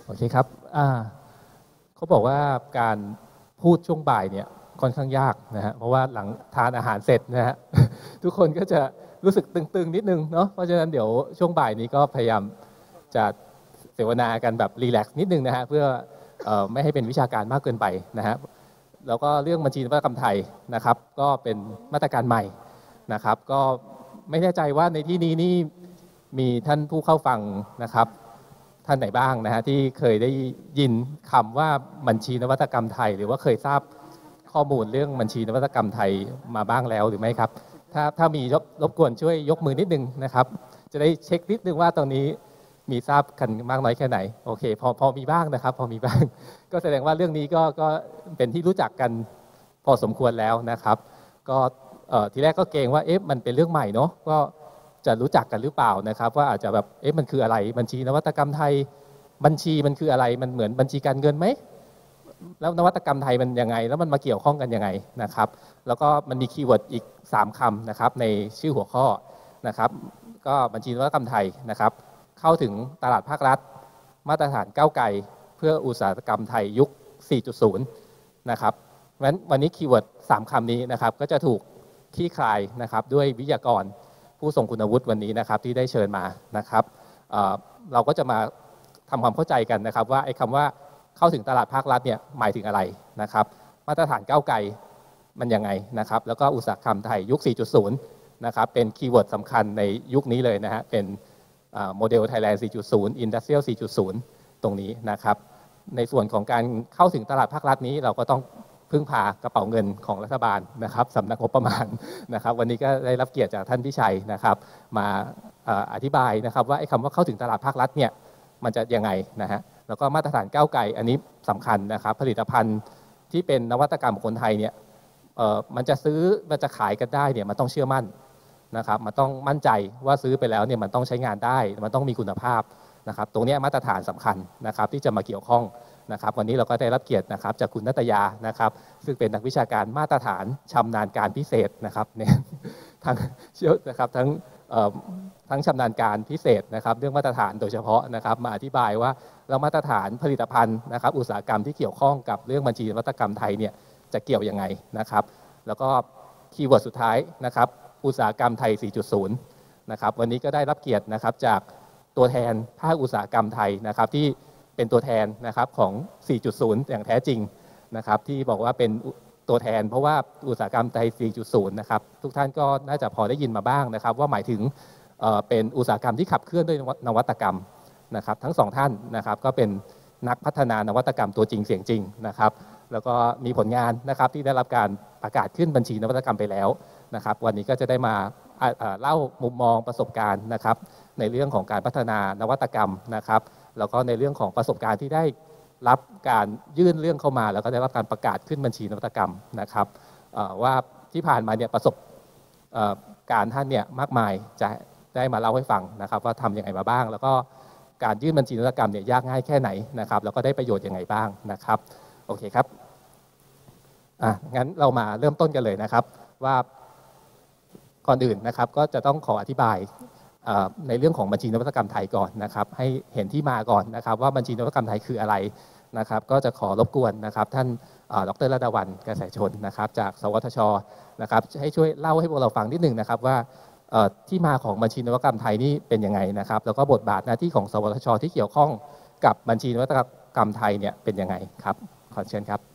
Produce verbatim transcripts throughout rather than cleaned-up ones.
โอเคครับอ่าเขาบอกว่าการพูดช่วงบ่ายเนี่ยค่อนข้างยากนะฮะเพราะว่าหลังทานอาหารเสร็จนะฮะ ทุกคนก็จะรู้สึกตึงๆนิดนึงเนาะเพราะฉะนั้นเดี๋ยวช่วงบ่ายนี้ก็พยายามจะเสวนากันแบบรีแลกซ์นิดนึงนะฮะเพื่อเอ่อไม่ให้เป็นวิชาการมากเกินไปนะฮะแล้วก็เรื่องบัญชีนวัตกรรมไทยนะครับก็เป็นมาตรการใหม่นะครับก็ไม่แน่ใจว่าในที่นี้นี่มีท่านผู้เข้าฟังนะครับท่านไหนบ้างนะฮะที่เคยได้ยินคำว่าบัญชีนวัตกรรมไทยหรือว่าเคยทราบข้อมูลเรื่องบัญชีนวัตกรรมไทยมาบ้างแล้วหรือไม่ครับถ้าถ้ามีรบรบกวนช่วยยกมือนิดนึงนะครับจะได้เช็คนิดนึงว่าตรงนี้มีทราบกันมากน้อยแค่ไหนโอเคพอพอมีบ้างนะครับพอมีบ้าง ก็แสดงว่าเรื่องนี้ก็ก็เป็นที่รู้จักกันพอสมควรแล้วนะครับก็ทีแรกก็เกรงว่าเอ๊ะมันเป็นเรื่องใหม่เนาะก็จะรู้จักกันหรือเปล่านะครับว่าอาจจะแบบเอ๊ะมันคืออะไรบัญชีนวัตกรรมไทยบัญชีมันคืออะไรมันเหมือนบัญชีการเงินไหมแล้วนวัตกรรมไทยมันยังไงแล้วมันมาเกี่ยวข้องกันยังไงนะครับแล้วก็มันมีคีย์เวิร์ดอีกสามคำนะครับในชื่อหัวข้อนะครับก็บัญชีนวัตกรรมไทยนะครับเข้าถึงตลาดภาครัฐมาตรฐานก้าวไกลเพื่ออุตสาหกรรมไทยยุค สี่จุดศูนย์ นะครับเพราะฉะนั้นวันนี้คีย์เวิร์ดสามคำนี้นะครับก็จะถูกคลี่คลายนะครับด้วยวิทยากรผู้ทรงคุณวุฒิวันนี้นะครับที่ได้เชิญมานะครับเอ่อเราก็จะมาทำความเข้าใจกันนะครับว่าไอ้คำว่าเข้าถึงตลาดภาครัฐเนี่ยหมายถึงอะไรนะครับมาตรฐานก้าวไกลมันยังไงนะครับแล้วก็อุตสาหกรรมไทยยุค สี่จุดศูนย์ นะครับเป็นคีย์เวิร์ดสำคัญในยุคนี้เลยนะฮะเป็นโมเดล Thailand สี่จุดศูนย์ Industrial สี่จุดศูนย์ ตรงนี้นะครับในส่วนของการเข้าถึงตลาดภาครัฐนี้เราก็ต้องพึ่งพากระเป๋าเงินของรัฐบาลนะครับสำนักงบประมาณนะครับวันนี้ก็ได้รับเกียรติจากท่านพิชัยนะครับมาอธิบายนะครับว่าไอ้คำว่าเข้าถึงตลาดภาครัฐเนี่ยมันจะยังไงนะฮะแล้วก็มาตรฐานก้าวไกลอันนี้สำคัญนะครับผลิตภัณฑ์ที่เป็นนวัตกรรมของคนไทยเนี่ยมันจะซื้อมันจะขายกันได้เนี่ยมันต้องเชื่อมั่นนะครับมันต้องมั่นใจว่าซื้อไปแล้วเนี่ยมันต้องใช้งานได้มันต้องมีคุณภาพนะครับตรงนี้มาตรฐานสำคัญนะครับที่จะมาเกี่ยวข้องนะครับวันนี้เราก็ได้รับเกียรตินะครับจากคุณนัตยานะครับซึ่งเป็นนักวิชาการมาตรฐานชำนาญการพิเศษนะครับเนี่ยทั้งเชี่ยวนะครับทั้งทั้งชำนาญการพิเศษนะครับเรื่องมาตรฐานโดยเฉพาะนะครับมาอธิบายว่าเรามาตรฐานผลิตภัณฑ์นะครับอุตสาหกรรมที่เกี่ยวข้องกับเรื่องบัญชีนวัตกรรมไทยเนี่ยจะเกี่ยวยังไงนะครับแล้วก็คีย์เวิร์ดสุดท้ายนะครับอุตสาหกรรมไทย สี่จุดศูนย์ นะครับวันนี้ก็ได้รับเกียรตินะครับจากตัวแทนภาคอุตสาหกรรมไทยนะครับที่เป็นตัวแทนนะครับของ สี่จุดศูนย์ อย่างแท้จริงนะครับที่บอกว่าเป็นตัวแทนเพราะว่าอุตสาหกรรมไทย สี่จุดศูนย์ นะครับทุกท่านก็น่าจะพอได้ยินมาบ้างนะครับว่าหมายถึงเป็นอุตสาหกรรมที่ขับเคลื่อนด้วยนวัตกรรมนะครับทั้งสองท่านนะครับก็เป็นนักพัฒนานวัตกรรมตัวจริงเสียงจริงนะครับแล้วก็มีผลงานนะครับที่ได้รับการประกาศขึ้นบัญชีนวัตกรรมไปแล้วนะครับวันนี้ก็จะได้มาเล่ามุมมองประสบการณ์นะครับในเรื่องของการพัฒนานวัตกรรมนะครับแล้วก็ในเรื่องของประสบการณ์ที่ได้รับการยื่นเรื่องเข้ามาแล้วก็ได้รับการประกาศขึ้นบัญชีนวัตกรรมนะครับว่าที่ผ่านมาเนี่ยประสบการณ์ท่านเนี่ยมากมายจะได้มาเล่าให้ฟังนะครับว่าทำยังไงมาบ้างแล้วก็การยื่นบัญชีนวัตกรรมเนี่ยยากง่ายแค่ไหนนะครับแล้วก็ได้ประโยชน์ยังไงบ้างนะครับโอเคครับอ่ะงั้นเรามาเริ่มต้นกันเลยนะครับว่าก่อนอื่นนะครับก็จะต้องขออธิบายในเรื่องของบัญชีนวัตกรรมไทยก่อนนะครับให้เห็นที่มาก่อนนะครับว่าบัญชีนวัตกรรมไทยคืออะไรนะครับก็จะขอรบกวนนะครับท่านดร.ระดาวันกระแสชนนะครับจากสวทช.นะครับให้ช่วยเล่าให้พวกเราฟังนิดหนึ่งนะครับว่าที่มาของบัญชีนวัตกรรมไทยนี่เป็นยังไงนะครับแล้วก็บทบาทหน้าที่ของสวทช.ที่เกี่ยวข้องกับบัญชีนวัตกรรมไทยเนี่ยเป็นยังไงครับขอเชิญครับ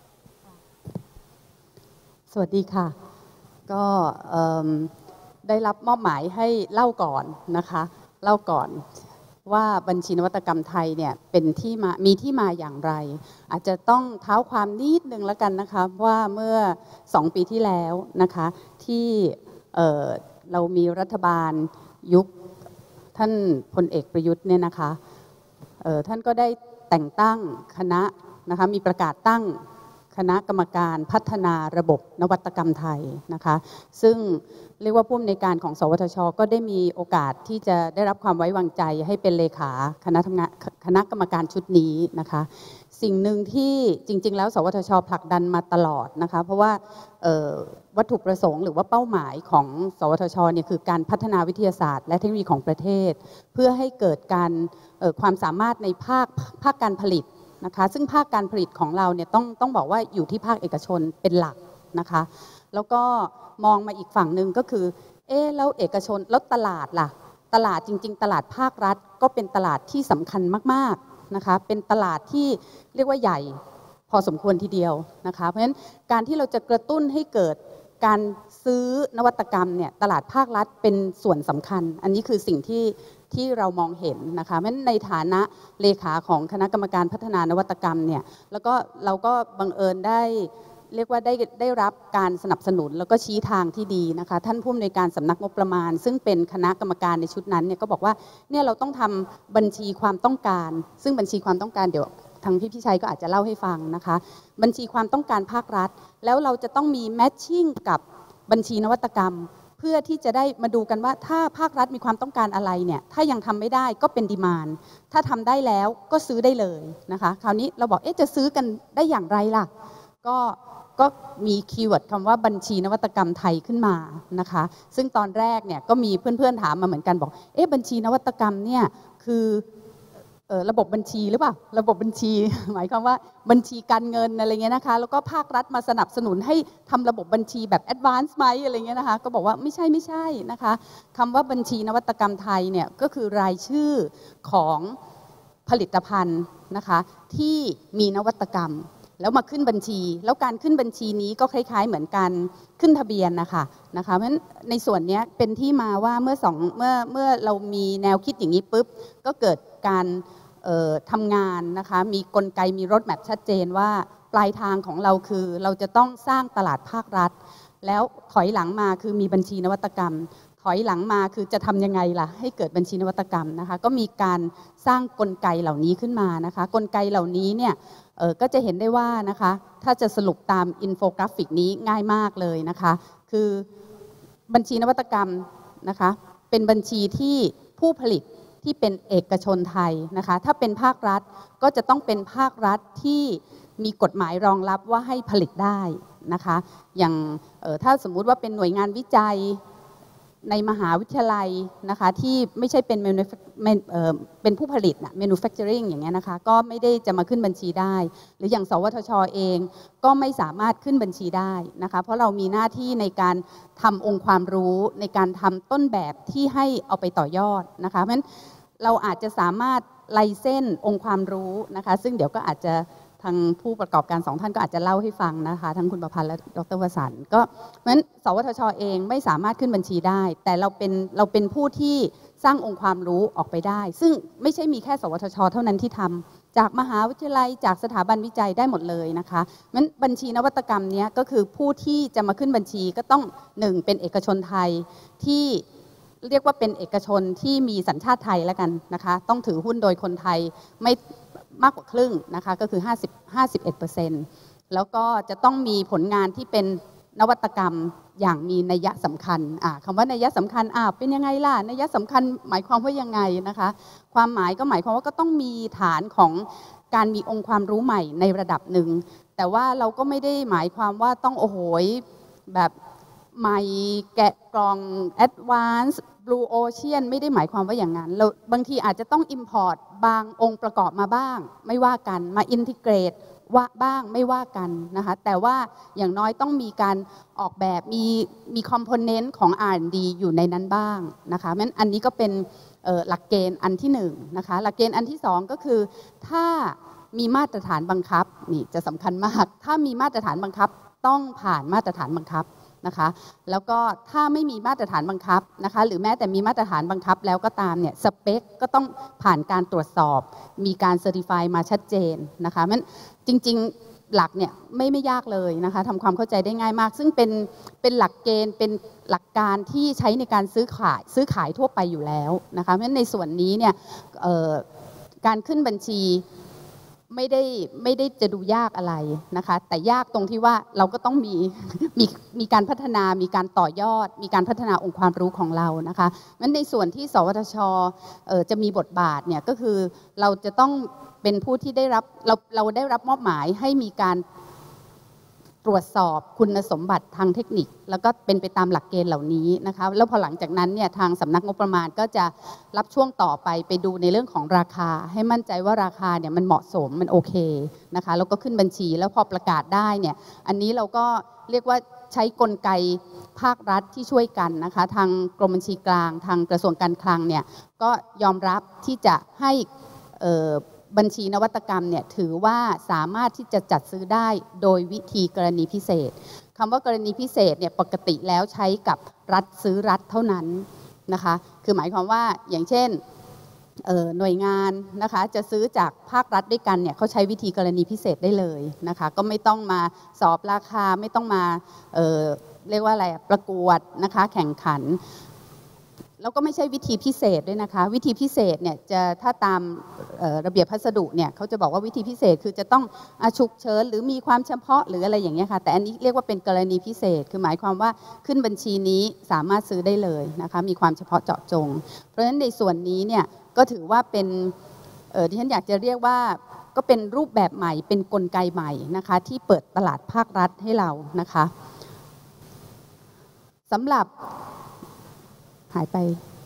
สวัสดีค่ะก็ได้รับมอบหมายให้เล่าก่อนนะคะเล่าก่อนว่าบัญชีนวัตกรรมไทยเนี่ยเป็นที่มามีที่มาอย่างไรอาจจะต้องเท้าความนิดนึงแล้วกันนะคะว่าเมื่อสองปีที่แล้วนะคะที่เอ่อเรามีรัฐบาลยุคท่านพลเอกประยุทธ์เนี่ยนะคะเอ่อท่านก็ได้แต่งตั้งคณะนะคะมีประกาศตั้งคณะกรรมการพัฒนาระบบนวัตกรรมไทยนะคะซึ่งเรียกว่าผู้อำนวยการของสวทช.ก็ได้มีโอกาสที่จะได้รับความไว้วางใจให้เป็นเลขาคณะทำงานคณะกรรมการชุดนี้นะคะสิ่งหนึ่งที่จริงๆแล้วสวทช.ผลักดันมาตลอดนะคะเพราะว่าวัตถุประสงค์หรือว่าเป้าหมายของสวทช.เนี่ยคือการพัฒนาวิทยาศาสตร์และเทคโนโลยีของประเทศเพื่อให้เกิดการความสามารถในภาคภาคการผลิตนะคะซึ่งภาคการผลิตของเราเนี่ยต้องต้องบอกว่าอยู่ที่ภาคเอกชนเป็นหลักนะคะแล้วก็มองมาอีกฝั่งหนึ่งก็คือเอ๊ะแล้วเอกชนแล้วตลาดล่ะตลาดจริงๆตลาดภาครัฐก็เป็นตลาดที่สำคัญมากๆนะคะเป็นตลาดที่เรียกว่าใหญ่พอสมควรทีเดียวนะคะเพราะฉะนั้นการที่เราจะกระตุ้นให้เกิดการซื้อนวัตกรรมเนี่ยตลาดภาครัฐเป็นส่วนสำคัญอันนี้คือสิ่งที่ที่เรามองเห็นนะคะเพราะฉะนั้นในฐานะเลขาของคณะกรรมการพัฒนานวัตกรรมเนี่ยแล้วก็เราก็บังเอิญได้เรียกว่าได้ได้รับการสนับสนุนแล้วก็ชี้ทางที่ดีนะคะท่านผู้อำนวยการสำนักงบประมาณซึ่งเป็นคณะกรรมการในชุดนั้นเนี่ยก็บอกว่าเนี่ยเราต้องทำบัญชีความต้องการซึ่งบัญชีความต้องการเดี๋ยวทางพี่พิชัยก็อาจจะเล่าให้ฟังนะคะบัญชีความต้องการภาครัฐแล้วเราจะต้องมีแมทชิ่งกับบัญชีนวัตกรรมเพื่อที่จะได้มาดูกันว่าถ้าภาครัฐมีความต้องการอะไรเนี่ยถ้ายังทำไม่ได้ก็เป็นดีมานด์ถ้าทำได้แล้วก็ซื้อได้เลยนะคะคราวนี้เราบอกเอ๊ะจะซื้อกันได้อย่างไรล่ะก็ก็มีคีย์เวิร์ดคำว่าบัญชีนวัตกรรมไทยขึ้นมานะคะซึ่งตอนแรกเนี่ยก็มีเพื่อนๆถามมาเหมือนกันบอกเอ๊ะบัญชีนวัตกรรมเนี่ยคือระบบบัญชีหรือเปล่าระบบบัญชีหมายความว่าบัญชีการเงินอะไรเงี้ยนะคะแล้วก็ภาครัฐมาสนับสนุนให้ทำระบบบัญชีแบบแอดวานซ์ไหมอะไรเงี้ยนะคะก็บอกว่าไม่ใช่ไม่ใช่นะคะคำว่าบัญชีนวัตกรรมไทยเนี่ยก็คือรายชื่อของผลิตภัณฑ์นะคะที่มีนวัตกรรมแล้วมาขึ้นบัญชีแล้วการขึ้นบัญชีนี้ก็คล้ายๆเหมือนกันขึ้นทะเบียนนะคะนะคะเพราะฉะนั้นในส่วนนี้เป็นที่มาว่าเมื่อสองเมื่อเมื่อเรามีแนวคิดอย่างนี้ปุ๊บก็เกิดการทำงานนะคะมีกลไกมีรถแมพชัดเจนว่าปลายทางของเราคือเราจะต้องสร้างตลาดภาครัฐแล้วถอยหลังมาคือมีบัญชีนวัตกรรมถอยหลังมาคือจะทำยังไงล่ะให้เกิดบัญชีนวัตกรรมนะคะก็มีการสร้างกลไกเหล่านี้ขึ้นมานะคะกลไกเหล่านี้เนี่ยก็จะเห็นได้ว่านะคะถ้าจะสรุปตามอินโฟกราฟิกนี้ง่ายมากเลยนะคะคือบัญชีนวัตกรรมนะคะเป็นบัญชีที่ผู้ผลิตที่เป็นเอกชนไทยนะคะถ้าเป็นภาครัฐก็จะต้องเป็นภาครัฐที่มีกฎหมายรองรับว่าให้ผลิตได้นะคะอย่างถ้าสมมุติว่าเป็นหน่วยงานวิจัยในมหาวิทยาลัยนะคะที่ไม่ใช่เป็นเป็นผู้ผลิตนะ manufacturing อย่างเงี้ยนะคะก็ไม่ได้จะมาขึ้นบัญชีได้หรืออย่างสวทช.เองก็ไม่สามารถขึ้นบัญชีได้นะคะเพราะเรามีหน้าที่ในการทำองค์ความรู้ในการทำต้นแบบที่ให้เอาไปต่อยอดนะคะเพราะฉะนั้นเราอาจจะสามารถไลเส้นองค์ความรู้นะคะซึ่งเดี๋ยวก็อาจจะทางผู้ประกอบการสองท่านก็อาจจะเล่าให้ฟังนะคะทั้งคุณประพันธ์และดร.วสันต์ก็เพราะฉะนั้นสวทช.เองไม่สามารถขึ้นบัญชีได้แต่เราเป็นเราเป็นผู้ที่สร้างองค์ความรู้ออกไปได้ซึ่งไม่ใช่มีแค่สวทช.เท่านั้นที่ทำจากมหาวิทยาลัยจากสถาบันวิจัยได้หมดเลยนะคะงั้นบัญชีนวัตกรรมนี้ก็คือผู้ที่จะมาขึ้นบัญชีก็ต้องหนึ่งเป็นเอกชนไทยที่เรียกว่าเป็นเอกชนที่มีสัญชาติไทยแล้วกันนะคะต้องถือหุ้นโดยคนไทยไม่มากกว่าครึ่งนะคะก็คือ ห้าสิบ ห้าสิบเอ็ดเปอร์เซ็นต์ แล้วก็จะต้องมีผลงานที่เป็นนวัตกรรมอย่างมีนัยสำคัญอ่าคำว่านัยสำคัญอ่าเป็นยังไงล่ะนัยสำคัญหมายความว่ายังไงนะคะความหมายก็หมายความว่าก็ต้องมีฐานของการมีองค์ความรู้ใหม่ในระดับหนึ่งแต่ว่าเราก็ไม่ได้หมายความว่าต้องโอ้โหแบบใหม่แกะกล่อง Advanced Blue Ocean ไม่ได้หมายความว่าอย่างนั้นเราบางทีอาจจะต้อง import บางองค์ประกอบมาบ้างไม่ว่ากันมา integrate ว่าบ้างไม่ว่ากันนะคะแต่ว่าอย่างน้อยต้องมีการออกแบบมีมี component ของ อาร์ แอนด์ ดี อยู่ในนั้นบ้างนะคะเพราะฉะนั้นอันนี้ก็เป็นหลักเกณฑ์อันที่หนึ่งนะคะหลักเกณฑ์อันที่สองก็คือถ้ามีมาตรฐานบังคับนี่จะสำคัญมากถ้ามีมาตรฐานบังคับต้องผ่านมาตรฐานบังคับนะคะแล้วก็ถ้าไม่มีมาตรฐานบังคับนะคะหรือแม้แต่มีมาตรฐานบังคับแล้วก็ตามเนี่ยสเปคก็ต้องผ่านการตรวจสอบมีการเซอร์ติฟายมาชัดเจนนะคะมันจริงๆหลักเนี่ยไม่ไม่ยากเลยนะคะทำความเข้าใจได้ง่ายมากซึ่งเป็นเป็นหลักเกณฑ์เป็นหลักการที่ใช้ในการซื้อขายซื้อขายทั่วไปอยู่แล้วนะคะเพราะฉะนั้นในส่วนนี้เนี่ยการขึ้นบัญชีไม่ได้ไม่ได้จะดูยากอะไรนะคะแต่ยากตรงที่ว่าเราก็ต้องมีมีมีการพัฒนามีการต่อยอดมีการพัฒนาองค์ความรู้ของเรานะคะงั้นในส่วนที่สวทช.จะมีบทบาทเนี่ยก็คือเราจะต้องเป็นผู้ที่ได้รับเราเราได้รับมอบหมายให้มีการตรวจสอบคุณสมบัติทางเทคนิคแล้วก็เป็นไปตามหลักเกณฑ์เหล่านี้นะคะแล้วพอหลังจากนั้นเนี่ยทางสำนักงบประมาณก็จะรับช่วงต่อไปไปดูในเรื่องของราคาให้มั่นใจว่าราคาเนี่ยมันเหมาะสมมันโอเคนะคะแล้วก็ขึ้นบัญชีแล้วพอประกาศได้เนี่ยอันนี้เราก็เรียกว่าใช้กลไกภาครัฐที่ช่วยกันนะคะทางกรมบัญชีกลางทางกระทรวงการคลังเนี่ยก็ยอมรับที่จะให้บัญชีนวัตกรรมเนี่ยถือว่าสามารถที่จะจัดซื้อได้โดยวิธีกรณีพิเศษคำว่ากรณีพิเศษเนี่ยปกติแล้วใช้กับรัฐซื้อรัฐเท่านั้นนะคะคือหมายความว่าอย่างเช่นหน่วยงานนะคะจะซื้อจากภาครัฐด้วยกันเนี่ยเขาใช้วิธีกรณีพิเศษได้เลยนะคะก็ไม่ต้องมาสอบราคาไม่ต้องมา เอ่อ เรียกว่าอะไรประกวดนะคะแข่งขันแล้วก็ไม่ใช่วิธีพิเศษด้วยนะคะวิธีพิเศษเนี่ยจะถ้าตามระเบียบพัสดุเนี่ยเขาจะบอกว่าวิธีพิเศษคือจะต้องฉุกเฉินหรือมีความเฉพาะหรืออะไรอย่างเงี้ยค่ะแต่อันนี้เรียกว่าเป็นกรณีพิเศษคือหมายความว่าขึ้นบัญชีนี้สามารถซื้อได้เลยนะคะมีความเฉพาะเจาะจงเพราะฉะนั้นในส่วนนี้เนี่ยก็ถือว่าเป็นที่ฉันอยากจะเรียกว่าก็เป็นรูปแบบใหม่เป็นกลไกใหม่นะคะที่เปิดตลาดภาครัฐให้เรานะคะสำหรับหายไป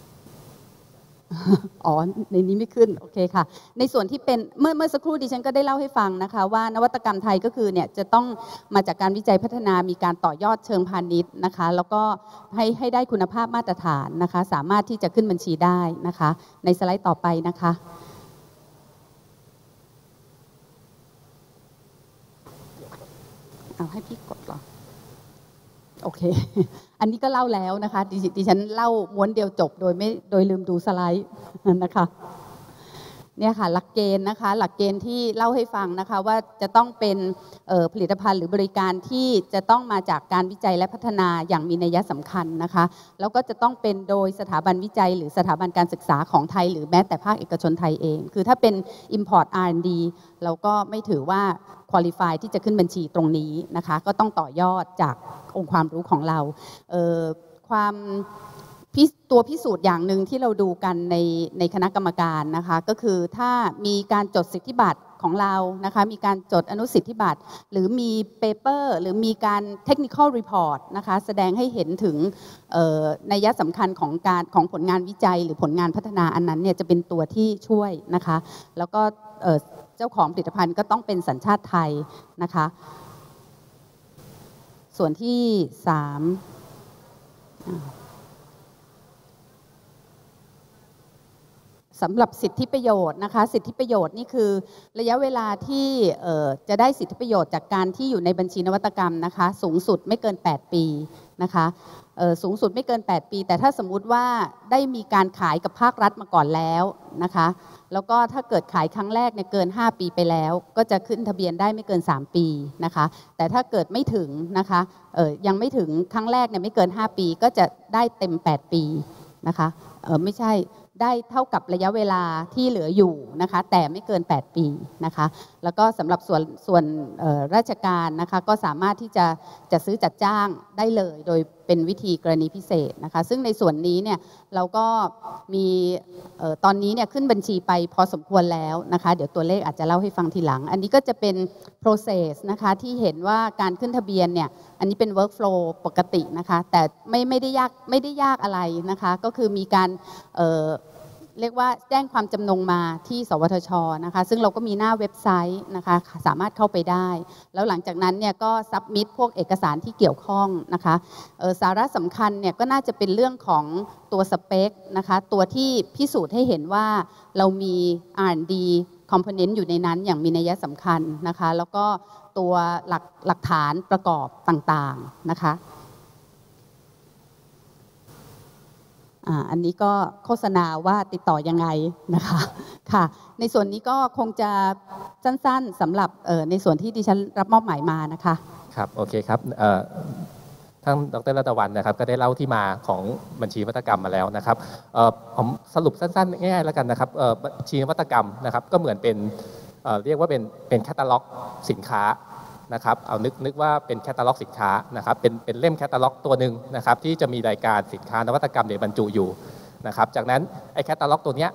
อ๋อในนี้ไม่ขึ้นโอเคค่ะในส่วนที่เป็นเมื่อเมื่อสักครู่ดิฉันก็ได้เล่าให้ฟังนะคะว่านวัตกรรมไทยก็คือเนี่ยจะต้องมาจากการวิจัยพัฒนามีการต่อยอดเชิงพาณิชย์นะคะแล้วก็ให้ให้ได้คุณภาพมาตรฐานนะคะสามารถที่จะขึ้นบัญชีได้นะคะในสไลด์ต่อไปนะคะเอาให้พี่กดเหรอโอเคอันนี้ก็เล่าแล้วนะคะดิฉันเล่าม้วนเดียวจบโดยไม่โดยลืมดูสไลด์นะคะเนี่ยค่ะหลักเกณฑ์นะคะหลักเกณฑ์ที่เล่าให้ฟังนะคะว่าจะต้องเป็นผลิตภัณฑ์หรือบริการที่จะต้องมาจากการวิจัยและพัฒนาอย่างมีนัยสำคัญนะคะแล้วก็จะต้องเป็นโดยสถาบันวิจัยหรือสถาบันการศึกษาของไทยหรือแม้แต่ภาคเอกชนไทยเองคือถ้าเป็น Import อาร์ แอนด์ ดี เราก็ไม่ถือว่าqualify ที่จะขึ้นบัญชีตรงนี้นะคะก็ต้องต่อยอดจากองค์ความรู้ของเราความตัวพิสูจน์อย่างหนึ่งที่เราดูกันในในคณะกรรมการนะคะก็คือถ้ามีการจดสิทธิบัตรของเรานะคะมีการจดอนุสิทธิบัตรหรือมีเปเปอร์หรือมีการ technical report นะคะแสดงให้เห็นถึงนัยสำคัญของการของผลงานวิจัยหรือผลงานพัฒนาอันนั้นเนี่ยจะเป็นตัวที่ช่วยนะคะแล้วก็เจ้าของผลิตภัณฑ์ก็ต้องเป็นสัญชาติไทยนะคะส่วนที่สามสำหรับสิทธิประโยชน์นะคะสิทธิประโยชน์นี่คือระยะเวลาที่จะได้สิทธิประโยชน์จากการที่อยู่ในบัญชีนวัตกรรมนะคะสูงสุดไม่เกินแปดปีนะคะสูงสุดไม่เกินแปดปีแต่ถ้าสมมุติว่าได้มีการขายกับภาครัฐมาก่อนแล้วนะคะแล้วก็ถ้าเกิดขายครั้งแรกเนี่ยเกินห้าปีไปแล้วก็จะขึ้นทะเบียนได้ไม่เกินสามปีนะคะแต่ถ้าเกิดไม่ถึงนะคะยังไม่ถึงครั้งแรกเนี่ยไม่เกินห้าปีก็จะได้เต็มแปดปีนะคะไม่ใช่ได้เท่ากับระยะเวลาที่เหลืออยู่นะคะแต่ไม่เกินแปดปีนะคะแล้วก็สำหรับส่วนส่วนราชการนะคะก็สามารถที่จะจัดซื้อจัดจ้างได้เลยโดยเป็นวิธีกรณีพิเศษนะคะซึ่งในส่วนนี้เนี่ยเราก็มีตอนนี้เนี่ยขึ้นบัญชีไปพอสมควรแล้วนะคะเดี๋ยวตัวเลขอาจจะเล่าให้ฟังทีหลังอันนี้ก็จะเป็น process นะคะที่เห็นว่าการขึ้นทะเบียนเนี่ยอันนี้เป็น workflow ปกตินะคะแต่ไม่ไม่ได้ยากไม่ได้ยากอะไรนะคะก็คือมีการเอ่อเรียกว่าแจ้งความจำนงมาที่สวทช.นะคะซึ่งเราก็มีหน้าเว็บไซต์นะคะสามารถเข้าไปได้แล้วหลังจากนั้นเนี่ยก็ซับมิตพวกเอกสารที่เกี่ยวข้องนะคะสาระสำคัญเนี่ยก็น่าจะเป็นเรื่องของตัวสเปคนะคะตัวที่พิสูจน์ให้เห็นว่าเรามี อาร์ แอนด์ ดี component อยู่ในนั้นอย่างมีนัยสำคัญนะคะแล้วก็ตัวหลักหลักฐานประกอบต่างๆนะคะอันนี้ก็โฆษณาว่าติดต่อยังไงนะคะค่ะในส่วนนี้ก็คงจะสั้นๆสำหรับในส่วนที่ดิฉันรับมอบหมายมานะคะครับโอเคครับท่านดร.รัตวรรณนะครับก็ได้เล่าที่มาของบัญชีนวัตกรรมมาแล้วนะครับผมสรุปสั้นๆง่ายๆแล้วกันนะครับบัญชีนวัตกรรมนะครับก็เหมือนเป็นเรียกว่าเป็นเป็นแคตตาล็อกสินค้านะครับเอานึกนึกว่าเป็นแคตตาล็อกสินค้านะครับเป็นเป็นเล่มแคตตาล็อกตัวหนึ่งนะครับที่จะมีรายการสินค้านวัตกรรมในบรรจุอยู่นะครับจากนั้นไอ้แคตตาล็อกตัวเนี้ย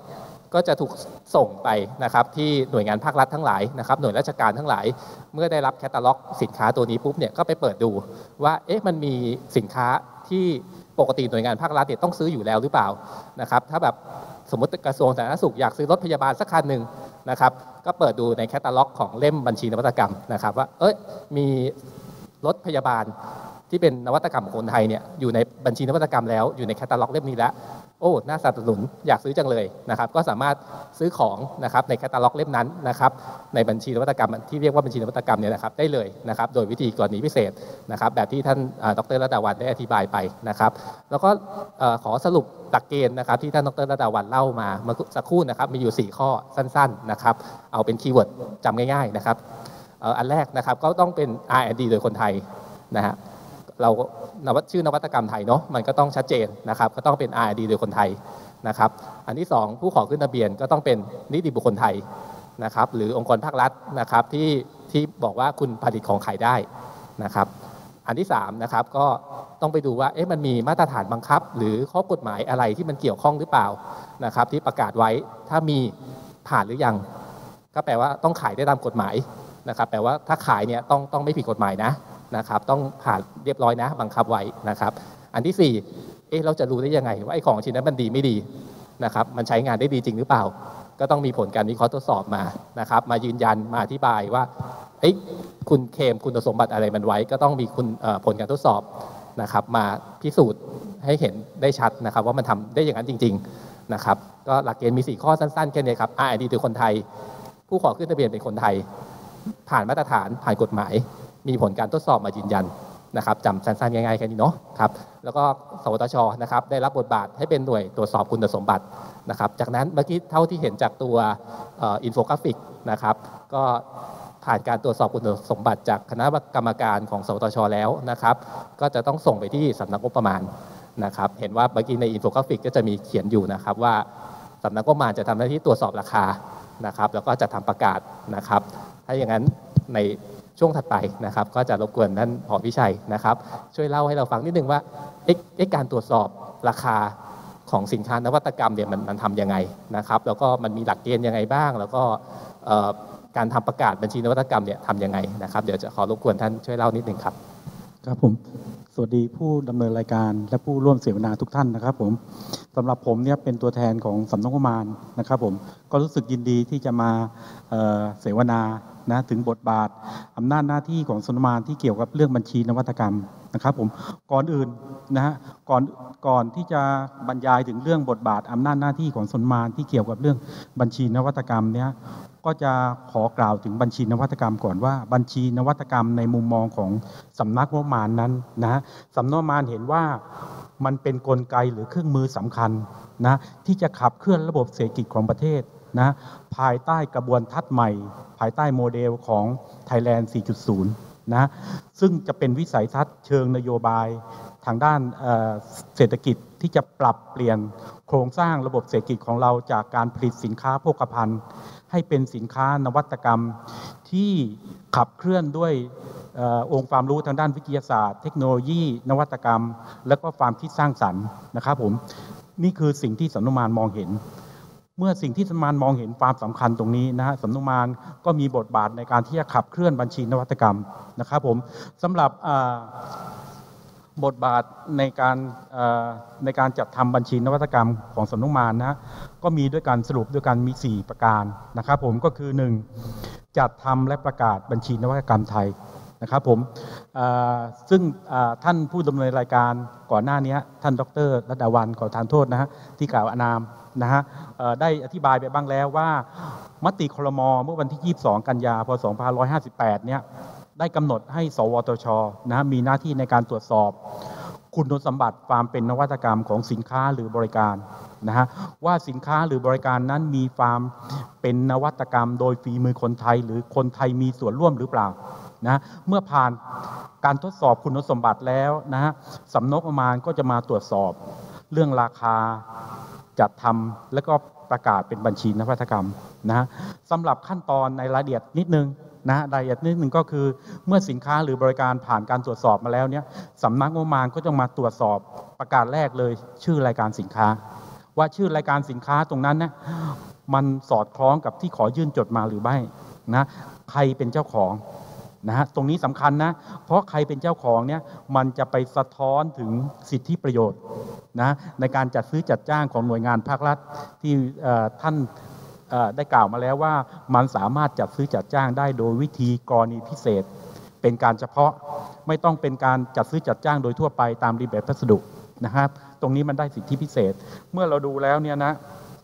ก็จะถูกส่งไปนะครับที่หน่วยงานภาครัฐทั้งหลายนะครับหน่วยราชการทั้งหลายเมื่อได้รับแคตตาล็อกสินค้าตัวนี้ปุ๊บเนี่ยก็ไปเปิดดูว่าเอ๊ะมันมีสินค้าที่ปกติหน่วยงานภาครัฐเนี่ยต้องซื้ออยู่แล้วหรือเปล่านะครับถ้าแบบสมมติกระทรวงสาธารณสุขอยากซื้อรถพยาบาลสักคันหนึ่งนะครับก็เปิดดูในแคตตาล็อกของเล่มบัญชีนวัตกรรมนะครับว่าเอ้ยมีรถพยาบาลที่เป็นนวัตกรรมของคนไทยเนี่ยอยู่ในบัญชีนวัตกรรมแล้วอยู่ในแคตตาล็อกเล่มนี้แล้วโอ้น่าสนับสนุนอยากซื้อจังเลยนะครับก็สามารถซื้อของนะครับในแคตตาล็อกเล่มนั้นนะครับในบัญชีนวัตกรรมที่เรียกว่าบัญชีนวัตกรรมเนี่ยนะครับได้เลยนะครับโดยวิธีกรณีพิเศษนะครับแบบที่ท่านดร.ระดาวันได้อธิบายไปนะครับแล้วก็ขอสรุปหลักเกณฑ์นะครับที่ท่านดร.ระดาวันเล่ามาเมื่อสักครู่นะครับมีอยู่สี่ข้อสั้นๆนะครับเอาเป็นคีย์เวิร์ดจำง่ายๆนะครับอันแรกนะครับก็ต้องเป็น อาร์ แอนด์ ดี โดยคนไทยนะฮะเรานวัตชื่อนวัตกรรมไทยเนาะมันก็ต้องชัดเจนนะครับก็ต้องเป็น อาร์ แอนด์ ดี โดยคนไทยนะครับอันที่สองผู้ขอขึ้นทะเบียนก็ต้องเป็นนิติบุคคลไทยนะครับหรือองค์กรภาครัฐนะครับที่ที่บอกว่าคุณผลิตของขายได้นะครับอันที่สามนะครับก็ต้องไปดูว่าเอ๊ะมันมีมาตรฐานบังคับหรือข้อกฎหมายอะไรที่มันเกี่ยวข้องหรือเปล่านะครับที่ประกาศไว้ถ้ามีผ่านหรือยังก็แปลว่าต้องขายได้ตามกฎหมายนะครับแปลว่าถ้าขายเนี่ยต้องต้องไม่ผิดกฎหมายนะนะครับต้องผ่านเรียบร้อยนะบังคับไว้นะครับอันที่สี่เอ๊ะเราจะรู้ได้ยังไงว่าไอ้ของชิ้นนั้นมันดีไม่ดีนะครับมันใช้งานได้ดีจริงหรือเปล่าก็ต้องมีผลการวิเคราะห์ทดสอบมานะครับมายืนยันมาอธิบายว่าเอ้ยคุณเคลมคุณสมบัติอะไรมันไว้ก็ต้องมีคุณผลการทดสอบนะครับมาพิสูจน์ให้เห็นได้ชัดนะครับว่ามันทำได้อย่างนั้นจริงๆนะครับก็หลักเกณฑ์มีสี่ข้อสั้นๆแค่นี้ครับ อาร์ แอนด์ ดี คือคนไทยผู้ขอขึ้นทะเบียนเป็นคนไทยผ่านมาตรฐานผ่านกฎหมายมีผลการทดสอบมายืนยันนะครับจำสั้นๆง่ายๆแค่นี้เนาะครับแล้วก็สวทช.นะครับได้รับบทบาทให้เป็นหน่วยตรวจสอบคุณสมบัตินะครับจากนั้นเมื่อกี้เท่าที่เห็นจากตัวอินโฟกราฟิกนะครับก็ผ่านการตรวจสอบคุณสมบัติจากคณะกรรมการของสวทช.แล้วนะครับก็จะต้องส่งไปที่สำนักงบประมาณนะครับเห็นว่าเมื่อกี้ในอินโฟกราฟิกก็จะมีเขียนอยู่นะครับว่าสำนักงบประมาณจะทำหน้าที่ตรวจสอบราคานะครับแล้วก็จะทำประกาศนะครับถ้าอย่างนั้นในช่วงถัดไปนะครับก็จะรบกวนท่านผอ.วิชัยนะครับช่วยเล่าให้เราฟังนิดนึงว่าเอ๊ะการตรวจสอบราคาของสินค้านวัตกรรมเนี่ยมันมันทำยังไงนะครับแล้วก็มันมีหลักเกณฑ์ยังไงบ้างแล้วก็การทำประกาศบัญชีนวัตกรรมเนี่ยทำยังไงนะครับเดี๋ยวจะขอรบกวนท่านช่วยเล่านิดนึงครับครับผมสวัสดีผู้ดำเนินรายการและผู้ร่วมเสวนาทุกท่านนะครับผมสำหรับผมเนี่ยเป็นตัวแทนของสำนักงบประมาณนะครับผมก็รู้สึกยินดีที่จะมาเอ่อเสวนานะถึงบทบาทอำนาจหน้าที่ของสำนักงานที่เกี่ยวกับเรื่องบัญชีนวัตกรรมนะครับผมก่อนอื่นนะฮะก่อนก่อนที่จะบรรยายถึงเรื่องบทบาทอำนาจหน้าที่ของสำนักงานที่เกี่ยวกับเรื่องบัญชีนวัตกรรมเนี่ยก็จะขอกล่าวถึงบัญชีนวัตกรรมก่อนว่าบัญชีนวัตกรรมในมุมมองของสำนักงบประมาณนั้นนะฮะสำนักงบประมาณเห็นว่ามันเป็นกลไกหรือเครื่องมือสำคัญนะที่จะขับเคลื่อนระบบเศรษฐกิจของประเทศนะภายใต้กระบวนทัศน์ใหม่ภายใต้โมเดลของ Thailand สี่จุดศูนย์ นะซึ่งจะเป็นวิสัยทัศน์เชิงนโยบายทางด้านเศรษฐกิจที่จะปรับเปลี่ยนโครงสร้างระบบเศรษฐกิจของเราจากการผลิตสินค้าโภคภัณฑ์ให้เป็นสินค้านวัตกรรมที่ขับเคลื่อนด้วยองค์ความรู้ทางด้านวิทยาศาสตร์เทคโนโลยีนวัตกรรมและก็ความคิดสร้างสรรค์นะครับผมนี่คือสิ่งที่สำนักงานมองเห็นเมื่อสิ่งที่สำนักงานมองเห็นความสำคัญตรงนี้นะฮะสำนักงานก็มีบทบาทในการที่จะขับเคลื่อนบัญชีนวัตกรรมนะครับผมสำหรับบทบาทในการในการจัดทำบัญชีนวัตกรรมของสำนักงานนะก็มีด้วยการสรุปด้วยกันมีสี่ประการนะครับผมก็คือหนึ่งจัดทำและประกาศบัญชีนวัตกรรมไทยนะครับผมซึ่งท่านผู้ดำเนินรายการก่อนหน้านี้ท่านดร.ระดาวันขอทานโทษนะฮะที่กล่าวอนามนะฮะได้อธิบายไปบ้างแล้วว่ามติครม.เมื่อวันที่ยี่สิบสองกันยาพ.สองพันห้าร้อยห้าสิบแปดเนี่ยได้กำหนดให้สวทช.นะมีหน้าที่ในการตรวจสอบคุณสมบัติความเป็นนวัตกรรมของสินค้าหรือบริการนะฮะว่าสินค้าหรือบริการนั้นมีความเป็นนวัตกรรมโดยฝีมือคนไทยหรือคนไทยมีส่วนร่วมหรือเปล่านะเมื่อผ่านการทดสอบคุณสมบัติแล้วนะฮะสำนักงบประมาณก็จะมาตรวจสอบเรื่องราคาจัดทำและก็ประกาศเป็นบัญชีนวัตกรรมนะฮะสำหรับขั้นตอนในรายละเอียดนิดนึงนะรายละเอียดนิดนึงก็คือเมื่อสินค้าหรือบริการผ่านการตรวจสอบมาแล้วเนี่ยสำนักงบประมาณก็จะมาตรวจสอบประกาศแรกเลยชื่อรายการสินค้าว่าชื่อรายการสินค้าตรงนั้นนะมันสอดคล้องกับที่ขอยื่นจดมาหรือไม่นะใครเป็นเจ้าของนะฮะตรงนี้สำคัญนะเพราะใครเป็นเจ้าของเนี่ยมันจะไปสะท้อนถึงสิทธิประโยชน์นะในการจัดซื้อจัดจ้างของหน่วยงานภาครัฐที่ท่านได้กล่าวมาแล้วว่ามันสามารถจัดซื้อจัดจ้างได้โดยวิธีกรณีพิเศษเป็นการเฉพาะไม่ต้องเป็นการจัดซื้อจัดจ้างโดยทั่วไปตามระเบียบพัสดุนะครับตรงนี้มันได้สิทธิพิเศษเมื่อเราดูแล้วเนี่ยนะ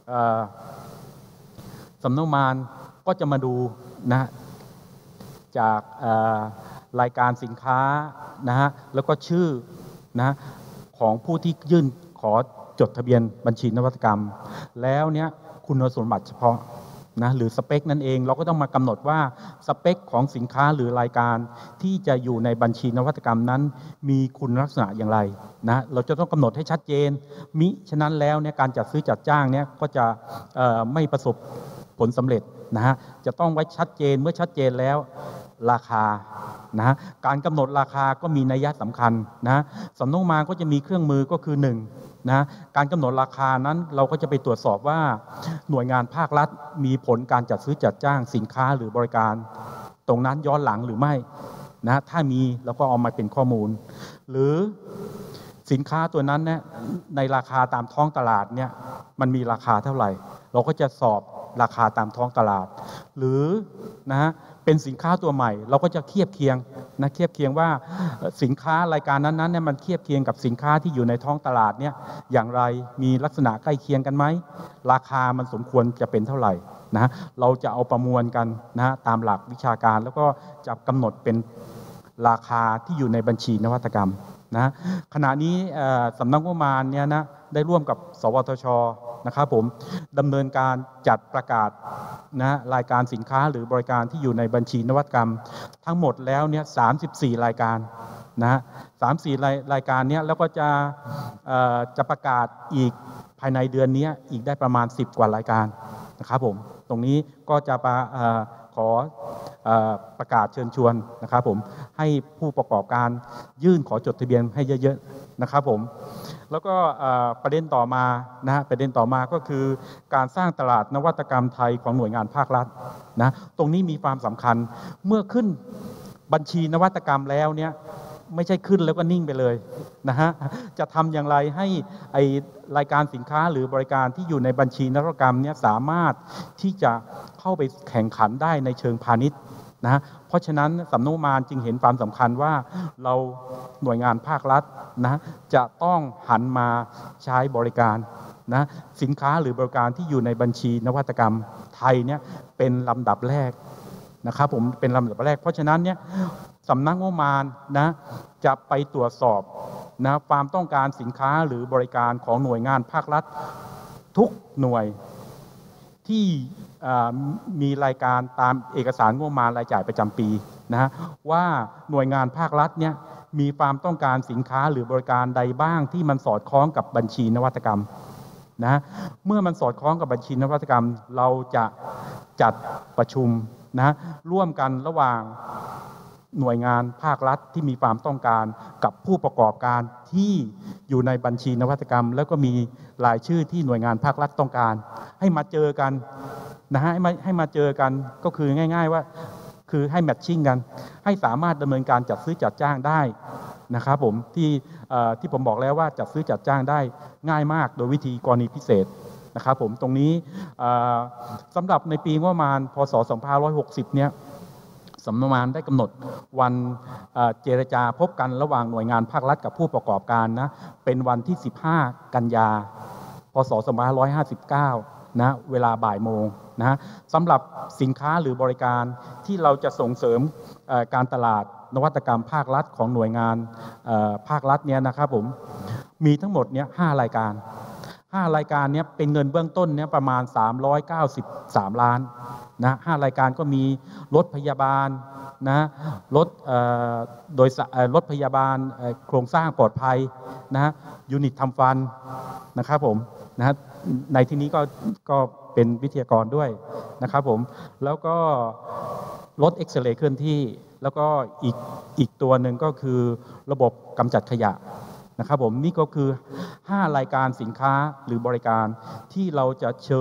สำนักงานก็จะมาดูนะจากรายการสินค้านะฮะแล้วก็ชื่อนะของผู้ที่ยื่นขอจดทะเบียนบัญชีนวัตกรรมแล้วเนี้ยคุณสมบัติเฉพาะนะหรือสเปคนั่นเองเราก็ต้องมากำหนดว่าสเปคของสินค้าหรือรายการที่จะอยู่ในบัญชีนวัตกรรมนั้นมีคุณลักษณะอย่างไรนะเราจะต้องกำหนดให้ชัดเจนมิฉะนั้นแล้วเนี่ยการจัดซื้อจัดจ้างเนี่ยก็จะไม่ประสบผลสำเร็จนะฮะจะต้องไว้ชัดเจนเมื่อชัดเจนแล้วราคานะการกำหนดราคาก็มีนัยยะสำคัญนะสำนักงานก็จะมีเครื่องมือก็คือหนึ่งนะการกำหนดราคานั้นเราก็จะไปตรวจสอบว่าหน่วยงานภาครัฐมีผลการจัดซื้อจัดจ้างสินค้าหรือบริการตรงนั้นย้อนหลังหรือไม่นะถ้ามีเราก็เอามาเป็นข้อมูลหรือสินค้าตัวนั้นเนี่ยในราคาตามท้องตลาดเนี่ยมันมีราคาเท่าไหร่เราก็จะสอบราคาตามท้องตลาดหรือนะฮะเป็นสินค้าตัวใหม่เราก็จะเทียบเคียงนะเทียบเคียงว่าสินค้ารายการนั้นๆเนี่ยมันเทียบเคียงกับสินค้าที่อยู่ในท้องตลาดเนี่ยอย่างไรมีลักษณะใกล้เคียงกันไหมราคามันสมควรจะเป็นเท่าไหร่นะเราจะเอาประมวลกันนะตามหลักวิชาการแล้วก็จะกำหนดเป็นราคาที่อยู่ในบัญชีนวัตกรรมนะขณะนี้สำนักงบประมาณเนี่ยนะได้ร่วมกับสวทช.นะครับผมดำเนินการจัดประกาศนะรายการสินค้าหรือบริการที่อยู่ในบัญชีนวัตกรรมทั้งหมดแล้วเนี่ยสามสิบสี่รายการนะสามสี่รายการเนี้ยแล้วก็จะจะประกาศอีกภายในเดือนนี้อีกได้ประมาณสิบกว่ารายการนะครับผมตรงนี้ก็จะไปขอประกาศเชิญชวนนะครับผมให้ผู้ประกอบการยื่นขอจดทะเบียนให้เยอะๆนะครับผมแล้วก็ประเด็นต่อมานะประเด็นต่อมาก็คือการสร้างตลาดนวัตกรรมไทยของหน่วยงานภาครัฐนะตรงนี้มีความสำคัญเมื่อขึ้นบัญชีนวัตกรรมแล้วเนี่ยไม่ใช่ขึ้นแล้วก็นิ่งไปเลยนะฮะจะทำอย่างไรให้ไอรายการสินค้าหรือบริการที่อยู่ในบัญชีนวัตกรรมเนี่ยสามารถที่จะเข้าไปแข่งขันได้ในเชิงพาณิชย์นะเพราะฉะนั้นสำนักงานจึงเห็นความสำคัญว่าเราหน่วยงานภาครัฐนะจะต้องหันมาใช้บริการนะสินค้าหรือบริการที่อยู่ในบัญชีนวัตกรรมไทยเนี่ยเป็นลำดับแรกนะครับผมเป็นลำดับแรกเพราะฉะนั้นเนี่ยสำนักงบประมาณนะจะไปตรวจสอบนะความต้องการสินค้าหรือบริการของหน่วยงานภาครัฐทุกหน่วยที่มีรายการตามเอกสารงบประมาณรายจ่ายประจำปีนะว่าหน่วยงานภาครัฐเนี่ยมีความต้องการสินค้าหรือบริการใดบ้างที่มันสอดคล้องกับบัญชีนวัตกรรมนะเมื่อมันสอดคล้องกับบัญชีนวัตกรรมเราจะจัดประชุมนะร่วมกันระหว่างหน่วยงานภาครัฐที่มีความต้องการกับผู้ประกอบการที่อยู่ในบัญชีนวัตกรรมแล้วก็มีรายชื่อที่หน่วยงานภาครัฐต้องการให้มาเจอกันนะฮะให้มาให้มาเจอกันก็คือง่ายๆว่าคือให้แมทชิ่งกันให้สามารถดำเนินการจัดซื้อจัดจ้างได้นะครับผมที่ที่ผมบอกแล้วว่าจัดซื้อจัดจ้างได้ง่ายมากโดยวิธีกรณีพิเศษนะครับผมตรงนี้สำหรับในปีงบประมาณพ.ศ. สองพันห้าร้อยหกสิบเนี่ยสำนักงานได้กำหนดวันเจรจาพบกันระหว่างหน่วยงานภาครัฐกับผู้ประกอบการนะเป็นวันที่สิบห้ากันยาพ.ศ. สองพันห้าร้อยห้าสิบเก้านะเวลาบ่ายโมงนะสำหรับสินค้าหรือบริการที่เราจะส่งเสริมการตลาดนวัตกรรมภาครัฐของหน่วยงานภาครัฐเนี่ยนะครับผมมีทั้งหมดเนี่ยห้ารายการห้ารายการนี้เป็นเงินเบื้องต้นเนี่ยประมาณสามร้อยเก้าสิบสามล้านนะห้ารายการก็มีรถพยาบาลนะรถโดยรถพยาบาลโครงสร้างปลอดภัยนะยูนิตทำฟันนะครับผมนะในที่นี้ก็ก็เป็นวิทยากรด้วยนะครับผมแล้วก็รถเอ็กซเรย์เคลื่อนที่แล้วก็อีกอีกตัวหนึ่งก็คือระบบกำจัดขยะนะครับผมนี่ก็คือห้ารายการสินค้าหรือบริการที่เราจะเชิญ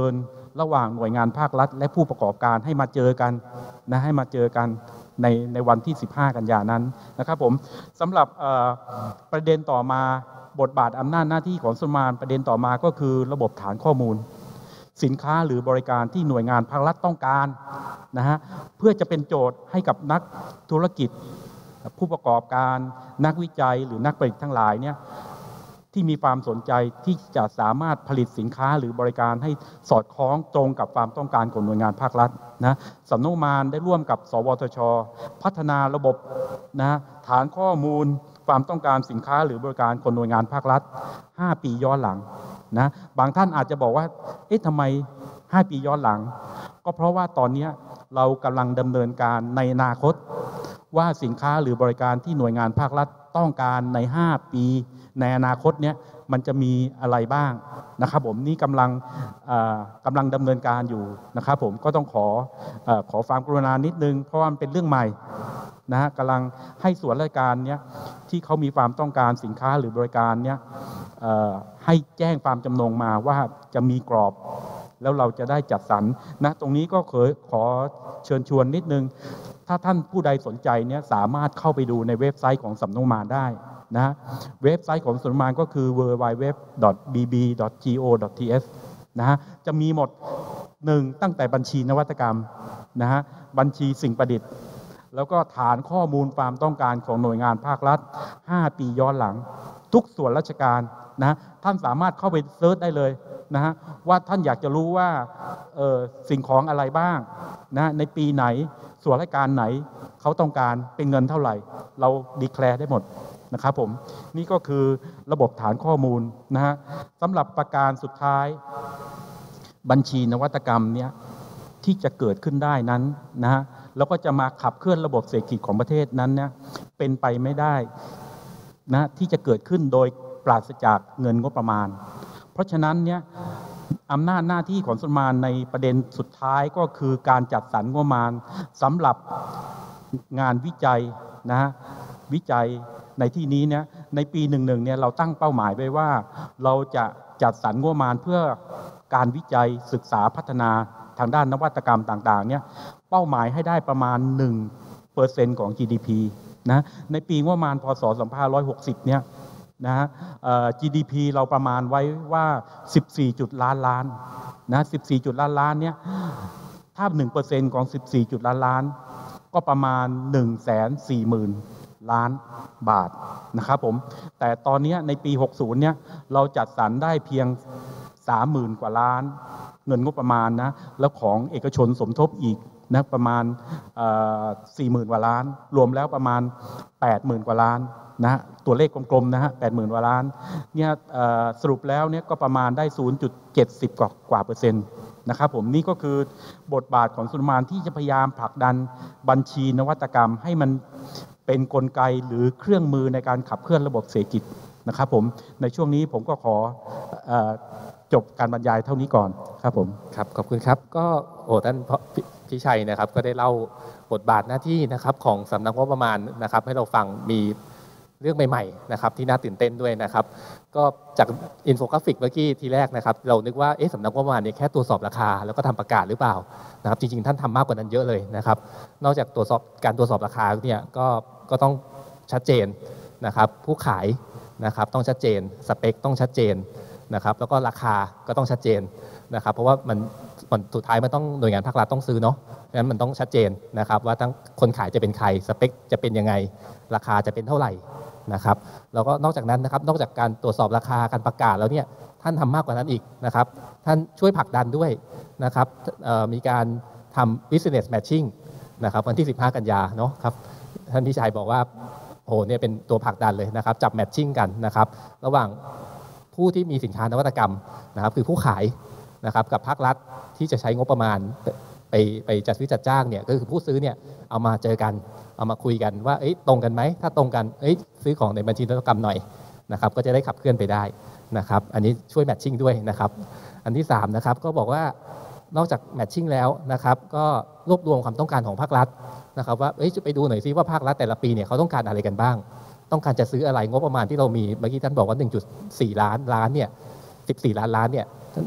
ระหว่างหน่วยงานภาครัฐและผู้ประกอบการให้มาเจอกันนะให้มาเจอกันในในวันที่สิบห้ากันยายนนั้นนะครับผมสำหรับประเด็นต่อมาบทบาทอำนาจหน้าที่ของสำนักงานประเด็นต่อมาก็คือระบบฐานข้อมูลสินค้าหรือบริการที่หน่วยงานภาครัฐต้องการนะฮะเพื่อจะเป็นโจทย์ให้กับนักธุรกิจผู้ประกอบการนักวิจัยหรือนักผลิตทั้งหลายเนี่ยที่มีความสนใจที่จะสามารถผลิตสินค้าหรือบริการให้สอดคล้องตรงกับความต้องการของหน่วยงานภาครัฐนะสำนักงานได้ร่วมกับสวทช.พัฒนาระบบนะฐานข้อมูลความต้องการสินค้าหรือบริการของหน่วยงานภาครัฐห้าปีย้อนหลังนะบางท่านอาจจะบอกว่าเอ๊ะทำไมห้าปีย้อนหลังก็เพราะว่าตอนนี้เรากำลังดำเนินการในอนาคตว่าสินค้าหรือบริการที่หน่วยงานภาครัฐต้องการในห้าปีในอนาคตเนี้ยมันจะมีอะไรบ้างนะครับผมนี่กำลังกำลังดำเนินการอยู่นะครับผมก็ต้องขอขอความกรุณานิดนึงเพราะว่ามันเป็นเรื่องใหม่นะฮะกำลังให้ส่วนราชการเนี้ยที่เขามีความต้องการสินค้าหรือบริการเนี้ยให้แจ้งความจำนงมาว่าจะมีกรอบแล้วเราจะได้จัดสรรนะตรงนี้ก็ขอขอเชิญชวนนิดนึงถ้าท่านผู้ใดสนใจเนี่ยสามารถเข้าไปดูในเว็บไซต์ของสำนักงานได้นะเว็บไซต์ของสำนักงานก็คือ ดับเบิลยู ดับเบิลยู ดับเบิลยู ดอท บี บี ดอท จี โอ ดอท ที เอส นะฮะจะมีหมดหนึ่งตั้งแต่บัญชีนวัตกรรมนะฮะบัญชีสิ่งประดิษฐ์แล้วก็ฐานข้อมูลความต้องการของหน่วยงานภาครัฐห้าปีย้อนหลังทุกส่วนราชการนะท่านสามารถเข้าไปเซิร์ชได้เลยนะฮะว่าท่านอยากจะรู้ว่าเอ่อสิ่งของอะไรบ้างนะในปีไหนส่วนราชการไหนเขาต้องการเป็นเงินเท่าไหร่เราดีแคลร์ได้หมดนะครับผมนี่ก็คือระบบฐานข้อมูลนะฮะสำหรับประการสุดท้ายบัญชีนวัตกรรมเนี้ยที่จะเกิดขึ้นได้นั้นนะฮะแล้วก็จะมาขับเคลื่อนระบบเศรษฐกิจของประเทศนั้นเนี่ยเป็นไปไม่ได้นะที่จะเกิดขึ้นโดยปราศจากเงินงบประมาณเพราะฉะนั้นเนี่ยอำนาจหน้าที่ของสำนักงานในประเด็นสุดท้ายก็คือการจัดสรรงบประมาณสำหรับงานวิจัยนะฮะวิจัยในที่นี้เนี่ยในปีหนึ่งหนึ่งเนี่ยเราตั้งเป้าหมายไว้ว่าเราจะจัดสรรงบประมาณเพื่อการวิจัยศึกษาพัฒนาทางด้านนวัตกรรมต่างๆเนี่ยเป้าหมายให้ได้ประมาณ หนึ่งเปอร์เซ็นต์ ของ จี ดี พี นะในปีงบประมาณพ.ศ. สองพันห้าร้อยหกสิบเนี่ยนะฮะ จี ดี พี เราประมาณไว้ว่าสิบสี่จุดล้านล้านนะสิบสี่จุดล้านล้านเนี่ยถ้า หนึ่งเปอร์เซ็นต์ ของสิบสี่จุดล้านล้านก็ประมาณ หนึ่งแสนสี่หมื่นล้านบาทนะครับผมแต่ตอนนี้ในปีหกสิบเนี่ยเราจัดสรรได้เพียง สามหมื่น กว่าล้านเงินงบประมาณนะแล้วของเอกชนสมทบอีกนะประมาณ สี่หมื่น กว่าล้านรวมแล้วประมาณ แปดหมื่น กว่าล้านนะตัวเลขกลมๆนะฮะ แปดหมื่น กว่าล้านเนี่ยสรุปแล้วเนี่ยก็ประมาณได้ ศูนย์จุดเจ็ดศูนย์ กว่ากว่าเปอร์เซ็นต์นะครับผมนี่ก็คือบทบาทของสำนักงานที่จะพยายามผลักดันบัญชีนวัตกรรมให้มันเป็นกลไกหรือเครื่องมือในการขับเคลื่อนระบบเศรษฐกิจนะครับผมในช่วงนี้ผมก็ขอจบการบรรยายเท่านี้ก่อนครับผมครับขอบคุณครับก็โอ้ท่านพิชัยนะครับก็ได้เล่าบทบาทหน้าที่นะครับของสำนักงบประมาณนะครับให้เราฟังมีเรื่องใหม่ๆนะครับที่น่าตื่นเต้นด้วยนะครับก็จากอินโฟกราฟิกเมื่อกี้ทีแรกนะครับเรานึกว่าเอ๊ะสำนักงบประมาณเนี่ยแค่ตรวจสอบราคาแล้วก็ทำประกาศหรือเปล่านะครับจริงๆท่านทำมากกว่านั้นเยอะเลยนะครับนอกจากตรวจสอบการตรวจสอบราคาเนี่ยก็ก็ต้องชัดเจนนะครับผู้ขายนะครับต้องชัดเจนสเปคต้องชัดเจนนะครับแล้วก็ราคาก็ต้องชัดเจนนะครับเพราะว่ามันมันสุดท้ายมันต้องหน่วยงานภาครัฐต้องซื้อเนาะงั้นมันต้องชัดเจนนะครับว่าทั้งคนขายจะเป็นใครสเปคจะเป็นยังไงราคาจะเป็นเท่าไหร่นะครับแล้วก็นอกจากนั้นนะครับนอกจากการตรวจสอบราคาการประกาศแล้วเนี่ยท่านทำมากกว่านั้นอีกนะครับท่านช่วยผลักดันด้วยนะครับมีการทำ business matching นะครับวันที่สิบห้ากันยาเนาะครับท่านพิชัยบอกว่าโอ้โหเนี่ยเป็นตัวผลักดันเลยนะครับจับ matching กันนะครับระหว่างผู้ที่มีสินค้านวัตกรรมนะครับคือผู้ขายนะครับกับภาครัฐที่จะใช้งบประมาณไปไปจัดซื้อจัดจ้างเนี่ยก็คือผู้ซื้อเนี่ยเอามาเจอกันเอามาคุยกันว่าตรงกันไหมถ้าตรงกันซื้อของในบัญชีนวัตกรรมหน่อยนะครับก็จะได้ขับเคลื่อนไปได้นะครับอันนี้ช่วยแมทชิ่งด้วยนะครับอันที่สามนะครับก็บอกว่านอกจากแมทชิ่งแล้วนะครับก็รวบรวมความต้องการของภาครัฐนะครับว่าจะไปดูหน่อยซิว่าภาครัฐแต่ละปีเนี่ยเขาต้องการอะไรกันบ้างต้องการจะซื้ออะไรงบประมาณที่เรามีเมื่อกี้ท่านบอกว่า หนึ่งจุดสี่ ล้านล้านเนี่ยสิบสี่ล้านล้านเนี่ยใช้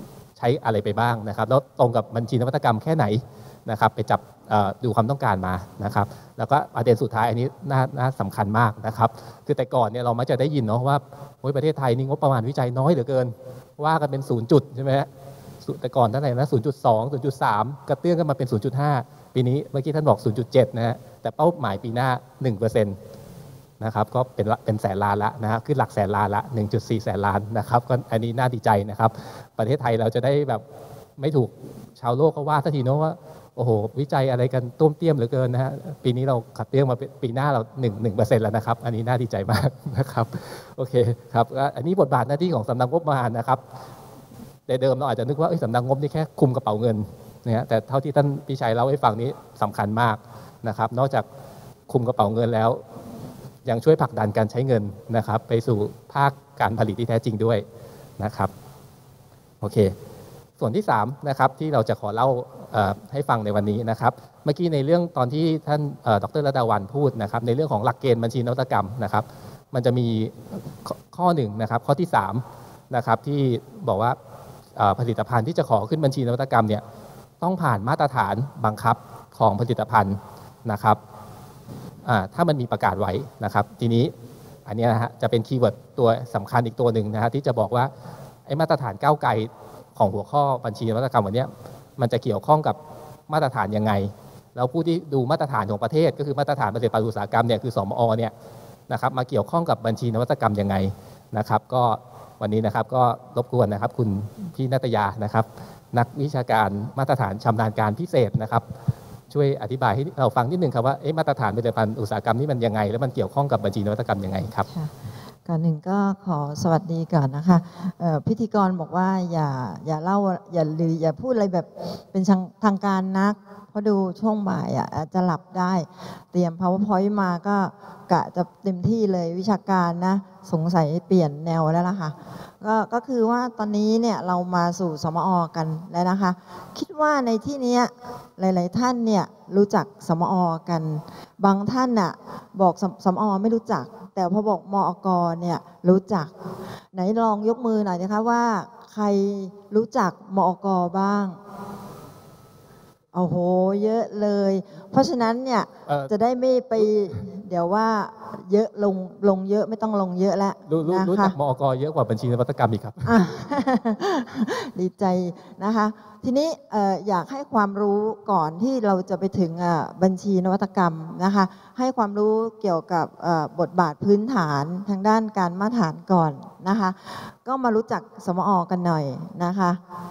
ช้อะไรไปบ้างนะครับแล้วตรงกับบัญชีนวัตกรรมแค่ไหนนะครับไปจับดูความต้องการมานะครับแล้วก็ประเด็นสุดท้ายอันนี้น่าน่าสำคัญมากนะครับคือแต่ก่อนเนี่ยเรามักจะได้ยินเนาะว่าโอ้ยประเทศไทยนี่งบประมาณวิจัยน้อยเหลือเกินว่ากันเป็นศูนย์จุดใช่ไหมฮะแต่ก่อนเท่าไหร่นะ ศูนย์จุดสอง ศูนย์จุดสาม กระเตื้องกันมาเป็น ศูนย์จุดห้า ปีนี้เมื่อกี้ท่านบอก ศูนย์จุดเจ็ด นะฮะแต่เป้าหมายปีหน้า หนึ่งเปอร์เซ็นต์ นะครับก็เป็นเป็นแสนล้านละนะฮะขึ้นหลักแสนล้านละ หนึ่งจุดสี่ แสนล้านนะครับก็อันนี้น่าดีใจนะครับประเทศไทยเราจะได้แบบไม่ถูกชาวโลกเขาว่าสักทีเนาะว่าโอ้โหวิจัยอะไรกันต้วมเตี้ยมเหลือเกินนะฮะปีนี้เราขัดเตี้ยมมาปีหน้าเราหนึ่งหนึ่งเปอร์เซ็นต์แล้วนะครับอันนี้น่าดีใจมากนะครับโอเคครับอันนี้บทบาทหน้าที่ของสำนักงบประมาณนะครับแต่เดิมเราอาจจะนึกว่าสำนักงบนี่แค่คุมกระเป๋าเงินนะฮะแต่เท่าที่ท่านพิชัยเล่าให้ฟังนี้สำคัญมากนะครับนอกจากคุมกระเป๋าเงินแล้วยังช่วยผลักดันการใช้เงินนะครับไปสู่ภาคการผลิตที่แท้จริงด้วยนะครับโอเคส่วนที่สามนะครับที่เราจะขอเล่าให้ฟังในวันนี้นะครับเมื่อกี้ในเรื่องตอนที่ท่านดร.ระดาวันพูดนะครับในเรื่องของหลักเกณฑ์บัญชีนวัตกรรมนะครับมันจะมีข้อหนึ่งนะครับข้อที่สามนะครับที่บอกว่าผลิตภัณฑ์ที่จะขอขึ้นบัญชีนวัตกรรมเนี่ยต้องผ่านมาตรฐานบังคับของผลิตภัณฑ์นะครับถ้ามันมีประกาศไว้นะครับทีนี้อันนี้นะฮะจะเป็นคีย์เวิร์ดตัวสำคัญอีกตัวหนึ่งนะฮะที่จะบอกว่าไอ้มาตรฐานก้าวไกลของหัวข้อบัญชีนวัตกรรมวันนี้มันจะเกี่ยวข้องกับมาตรฐานยังไงแล้วผู้ที่ดูมาตรฐานของประเทศก็คือมาตรฐานเกษตรปศุสัตว์กรรมเนี่ยคือสมอเนี่ยนะครับมาเกี่ยวข้องกับบัญชีนวัตกรรมยังไงนะครับก็วันนี้นะครับก็รบกวนนะครับคุณพี่ณัฐยานะครับนักวิชาการมาตรฐานชำนาญการพิเศษนะครับช่วยอธิบายให้เราฟังนิดนึงครับว่ามาตรฐานผลิตภัณฑ์อุตสาหกรรมนี่มันยังไงแล้วมันเกี่ยวข้องกับบัญชีนวัตกรรมยังไงครับก่อนหนึ่งก็ขอสวัสดีก่อนนะคะพิธีกรบอกว่าอย่าอย่าเล่าอย่าหรืออย่าพูดอะไรแบบเป็นทางการนักเพราะดูช่วงบ่ายอ่ะอาจจะหลับได้เตรียม powerpoint มาก็กะจะเต็มที่เลยวิชาการนะสงสัยเปลี่ยนแนวแล้วล่ะค่ะก็ก็คือว่าตอนนี้เนี่ยเรามาสู่สมอกันแล้วนะคะคิดว่าในที่นี้หลายๆท่านเนี่ยรู้จักสมอกันบางท่านน่ะบอกสมอไม่รู้จักแต่พอบอกมอกเนี่ยรู้จักไหนลองยกมือหน่อยนะคะว่าใครรู้จักมอกบ้างโอ้โหเยอะเลยเพราะฉะนั้นเนี่ยจะได้ไม่ไปเดี๋ยวว่าเยอะลงลงเยอะไม่ต้องลงเยอะแล้วนะคะรู้จักมอกเยอะกว่าบัญชีนวัตกรรมอีกครับดีใจนะคะทีนี้อยากให้ความรู้ก่อนที่เราจะไปถึงบัญชีนวัตกรรมนะคะให้ความรู้เกี่ยวกับบทบาทพื้นฐานทางด้านการมาตรฐานก่อนนะคะก็มารู้จักสมอกันหน่อยนะคะ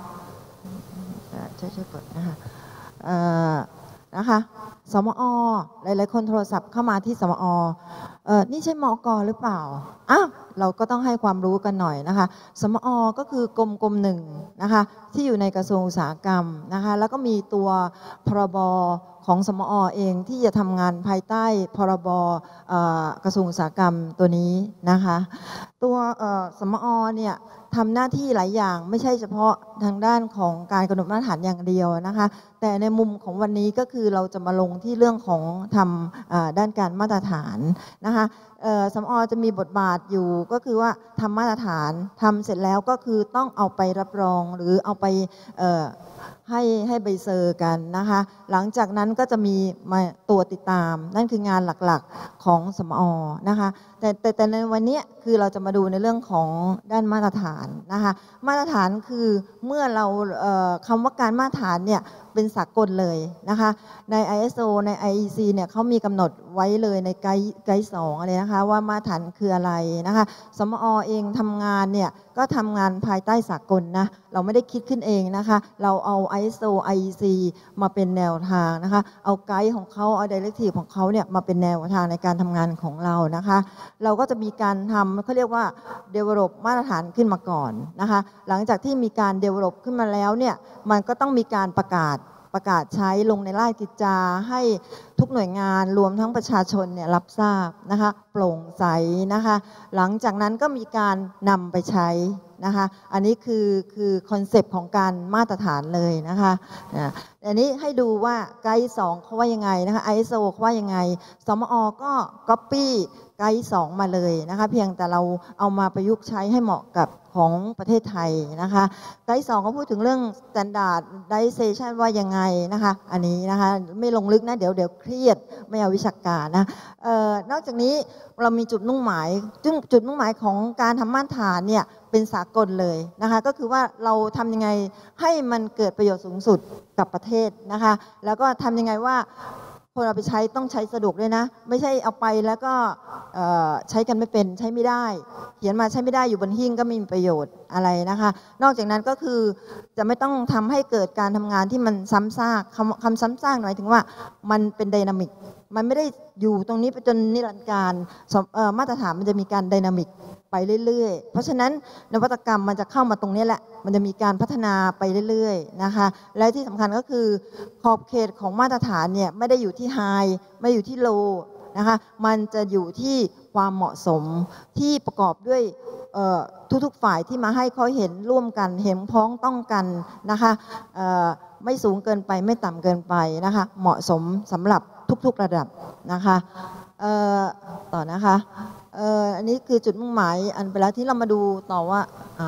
ช่วยๆกดนะคะนะคะสมอหลายๆคนโทรศัพท์เข้ามาที่สมอเออนี่ใช่มอกหรือเปล่าอ้าวเราก็ต้องให้ความรู้กันหน่อยนะคะสมอก็คือกรมกรมหนึ่งนะคะที่อยู่ในกระทรวงอุตสาหกรรมนะคะแล้วก็มีตัวพรบของสมอเองที่จะทำงานภายใต้พรบกระทรวงอุตสาหกรรมตัวนี้นะคะตัวสมอเนี่ยทำหน้าที่หลายอย่างไม่ใช่เฉพาะทางด้านของการกำหนดมาตรฐานอย่างเดียวนะคะแต่ในมุมของวันนี้ก็คือเราจะมาลงที่เรื่องของทำด้านการมาตรฐานนะคะสมอจะมีบทบาทอยู่ก็คือว่าทำมาตรฐานทำเสร็จแล้วก็คือต้องเอาไปรับรองหรือเอาไปให้ให้ใบเซอร์กันนะคะหลังจากนั้นก็จะมีมาตัวติดตามนั่นคืองานหลักๆของสมอนะคะแต่แต่แต่ในวันนี้คือเราจะมาดูในเรื่องของด้านมาตรฐานนะคะมาตรฐานคือเมื่อเราคำว่าการมาตรฐานเนี่ยเป็นสากลเลยนะคะใน ไอ เอส โอ ใน ไอ อี ซี เนี่ยเขามีกำหนดไว้เลยในไกด์ไกด์สองอะไรนะคะว่ามาตรฐานคืออะไรนะคะสมอเองทำงานเนี่ยก็ทำงานภายใต้สากลนะเราไม่ได้คิดขึ้นเองนะคะเราเอา ไอ เอส โอ ไอ อี ซี มาเป็นแนวทางนะคะเอาไกด์ของเขาเอา directive ของเขาเนี่ยมาเป็นแนวทางในการทำงานของเรานะคะเราก็จะมีการทำเขาเรียกว่า develop มาตรฐานขึ้นมาก่อนนะคะหลังจากที่มีการ develop ขึ้นมาแล้วเนี่ยมันก็ต้องมีการประกาศประกาศใช้ลงในราชกิจจาให้ทุกหน่วยงานรวมทั้งประชาชนเนี่ยรับทราบนะคะโปร่งใสนะคะหลังจากนั้นก็มีการนำไปใช้นะคะอันนี้คือคือคอนเซปต์ของการมาตรฐานเลยนะคะอันนี้ให้ดูว่าไกด์สองเขาว่ายังไงนะคะ ไอ เอส โอ เขาว่ายังไงสมอก็ Copy ไกด์สองมาเลยนะคะเพียงแต่เราเอามาประยุกต์ใช้ให้เหมาะกับของประเทศไทยนะคะไกด์สองเขาพูดถึงเรื่อง standardization ว่ายังไงนะคะอันนี้นะคะไม่ลงลึกนะเดี๋ยวเดี๋ยวเครียดไม่เอาวิชาการนะเอ่อนอกจากนี้เรามีจุดมุ่งหมายซึ่งจุดมุ่งหมายของการทำมาตรฐานเนี่ยเป็นสากลเลยนะคะก็คือว่าเราทำยังไงให้มันเกิดประโยชน์สูงสุดกับประเทศนะคะแล้วก็ทำยังไงว่าคนเอาไปใช้ต้องใช้สะดวกด้วยนะไม่ใช่เอาไปแล้วก็ใช้กันไม่เป็นใช้ไม่ได้เขียนมาใช้ไม่ได้อยู่บนหิ้งก็ไม่มีประโยชน์อะไรนะคะนอกจากนั้นก็คือจะไม่ต้องทำให้เกิดการทำงานที่มันซ้ำซากคำคำซ้ำซากหมายถึงว่ามันเป็นไดนามิกมันไม่ได้อยู่ตรงนี้ไปจนนิรันดร์การมาตรฐานมันจะมีการไดนามิกไปเรื่อยๆเพราะฉะนั้นนวัตกรรมมันจะเข้ามาตรงนี้แหละมันจะมีการพัฒนาไปเรื่อยๆนะคะและที่สำคัญก็คือขอบเขตของมาตรฐานเนี่ยไม่ได้อยู่ที่ไฮไม่อยู่ที่โลนะคะมันจะอยู่ที่ความเหมาะสมที่ประกอบด้วยทุกๆฝ่ายที่มาให้เขาเห็นร่วมกันเห็นพ้องต้องกันนะคะไม่สูงเกินไปไม่ต่ำเกินไปนะคะเหมาะสมสำหรับทุกๆระดับนะคะต่อนะคะเอ่ออันนี้คือจุดมุ่งหมายอันไปแล้วที่เรามาดูต่อว่าเอา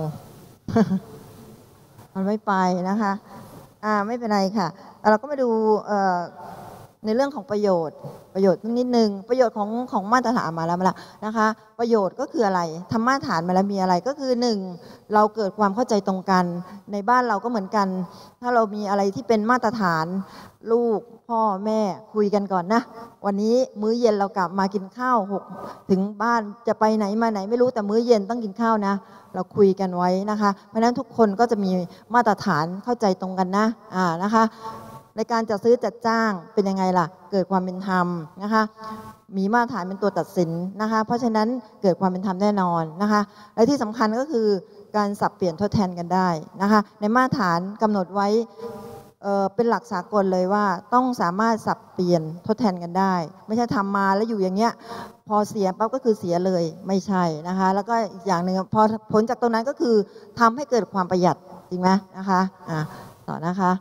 มันไม่ไปนะคะอ่าไม่เป็นไรค่ะเราก็มาดูเอ่อในเรื่องของประโยชน์ประโยชน์นิดนึงประโยชน์ของของมาตรฐานมาแล้วมาแล้วนะคะประโยชน์ก็คืออะไรทำมาตรฐานมาแล้วมีอะไรก็คือหนึ่งเราเกิดความเข้าใจตรงกันในบ้านเราก็เหมือนกันถ้าเรามีอะไรที่เป็นมาตรฐานลูกพ่อแม่คุยกันก่อนนะวันนี้มื้อเย็นเรากลับมากินข้าวหกถึงบ้านจะไปไหนมาไหนไม่รู้แต่มื้อเย็นต้องกินข้าวนะเราคุยกันไว้นะคะเพราะฉะนั้นทุกคนก็จะมีมาตรฐานเข้าใจตรงกันนะอ่านะคะในการจัดซื้อจัดจ้างเป็นยังไงล่ะเกิดความเป็นธรรมนะคะมีมาตรฐานเป็นตัวตัดสินนะคะเพราะฉะนั้นเกิดความเป็นธรรมแน่นอนนะคะและที่สำคัญก็คือการสับเปลี่ยนทดแทนกันได้นะคะในมาตรฐานกำหนดไว้เอ่อเป็นหลักสากลเลยว่าต้องสามารถสับเปลี่ยนทดแทนกันได้ไม่ใช่ทำมาแล้วอยู่อย่างเงี้ยพอเสียปั๊บก็คือเสียเลยไม่ใช่นะคะแล้วก็อีกอย่างหนึ่งพอผลจากตรงนั้นก็คือทำให้เกิดความประหยัดจริงไหมนะคะอ่ะต่อนะคะ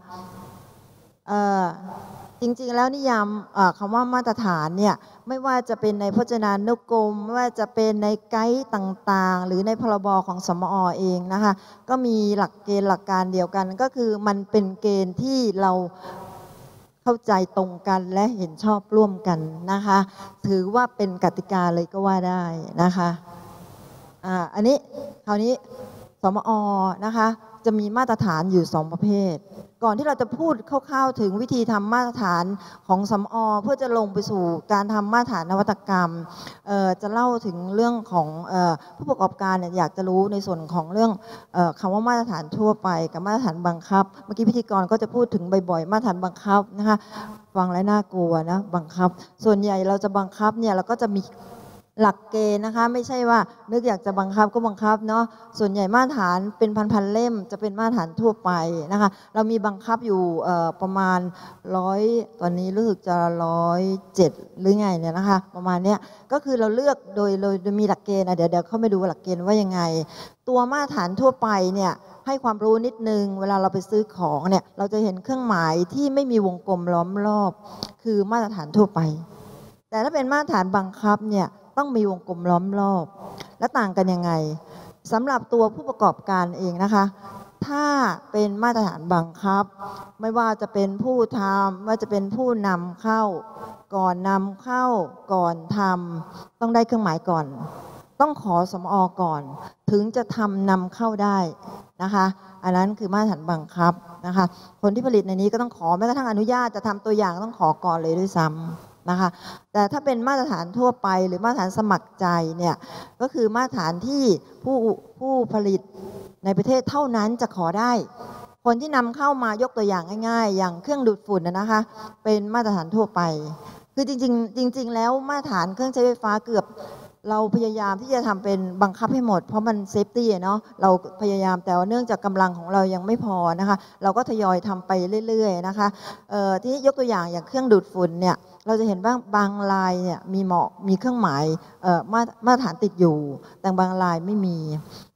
จริงๆแล้วนิยามคำว่ามาตรฐานเนี่ยไม่ว่าจะเป็นในพจนานุกรมไม่ว่าจะเป็นในไกด์ต่างๆหรือในพรบของสมอเองนะคะก็มีหลักเกณฑ์หลักการเดียวกันก็คือมันเป็นเกณฑ์ที่เราเข้าใจตรงกันและเห็นชอบร่วมกันนะคะถือว่าเป็นกติกาเลยก็ว่าได้นะคะอ่าอันนี้คราวนี้สมอนะคะจะมีมาตรฐานอยู่สองประเภทก่อนที่เราจะพูดคร่าวๆถึงวิธีทำมาตรฐานของสมอเพื่อจะลงไปสู่การทำมาตรฐานนวัตกรรมจะเล่าถึงเรื่องของผู้ประกอบการเนี่ยอยากจะรู้ในส่วนของเรื่องคำว่ามาตรฐานทั่วไปกับมาตรฐานบังคับเมื่อกี้พิธีกรก็จะพูดถึงบ่อยๆมาตรฐานบังคับนะคะฟังแล้วน่ากลัวนะบังคับส่วนใหญ่เราจะบังคับเนี่ยเราก็จะมีหลักเกณฑ์นะคะไม่ใช่ว่านึกอยากจะบังคับก็บังคับเนาะส่วนใหญ่มาตรฐานเป็นพันๆเล่มจะเป็นมาตรฐานทั่วไปนะคะเรามีบังคับอยู่ประมาณร้อยตอนนี้รู้สึกจะร้อยเจ็ดหรือไงเนี่ยนะคะประมาณเนี้ยก็คือเราเลือกโดยโดยมีหลักเกณฑ์นะเดี๋ยวเดี๋ยวเข้าไปดูหลักเกณฑ์ว่ายังไงตัวมาตรฐานทั่วไปเนี่ยให้ความรู้นิดนึงเวลาเราไปซื้อของเนี่ยเราจะเห็นเครื่องหมายที่ไม่มีวงกลมล้อมรอบคือมาตรฐานทั่วไปแต่ถ้าเป็นมาตรฐานบังคับเนี่ยต้องมีวงกลมล้อมรอบและต่างกันยังไงสำหรับตัวผู้ประกอบการเองนะคะถ้าเป็นมาตรฐานบังคับไม่ว่าจะเป็นผู้ทำว่าจะเป็นผู้นำเข้าก่อนนำเข้าก่อนทำต้องได้เครื่องหมายก่อนต้องขอสมอก่อนถึงจะทำนำเข้าได้นะคะอันนั้นคือมาตรฐานบังคับนะคะคนที่ผลิตในนี้ก็ต้องขอแม้กระทั่งอนุญาตจะทำตัวอย่างต้องขอก่อนเลยด้วยซ้ำนะคะแต่ถ้าเป็นมาตรฐานทั่วไปหรือมาตรฐานสมัครใจเนี่ยก็คือมาตรฐานที่ผู้ผู้ผลิตในประเทศเท่านั้นจะขอได้คนที่นำเข้ามายกตัวอย่างง่ายๆอย่างเครื่องดูดฝุ่นนะคะเป็นมาตรฐานทั่วไปคือจริงๆจริงๆแล้วมาตรฐานเครื่องใช้ไฟฟ้าเกือบเราพยายามที่จะทำเป็นบังคับให้หมดเพราะมันเซฟตี้เนาะเราพยายามแต่ว่าเนื่องจากกำลังของเรายังไม่พอนะคะเราก็ทยอยทำไปเรื่อยๆนะคะที่ยกตัวอย่างอย่างเครื่องดูดฝุ่นเนี่ยเราจะเห็นบ้างบางลายเนี่ยมีเหมาะมีเครื่องหมายมาตรฐานติดอยู่แต่บางลายไม่มี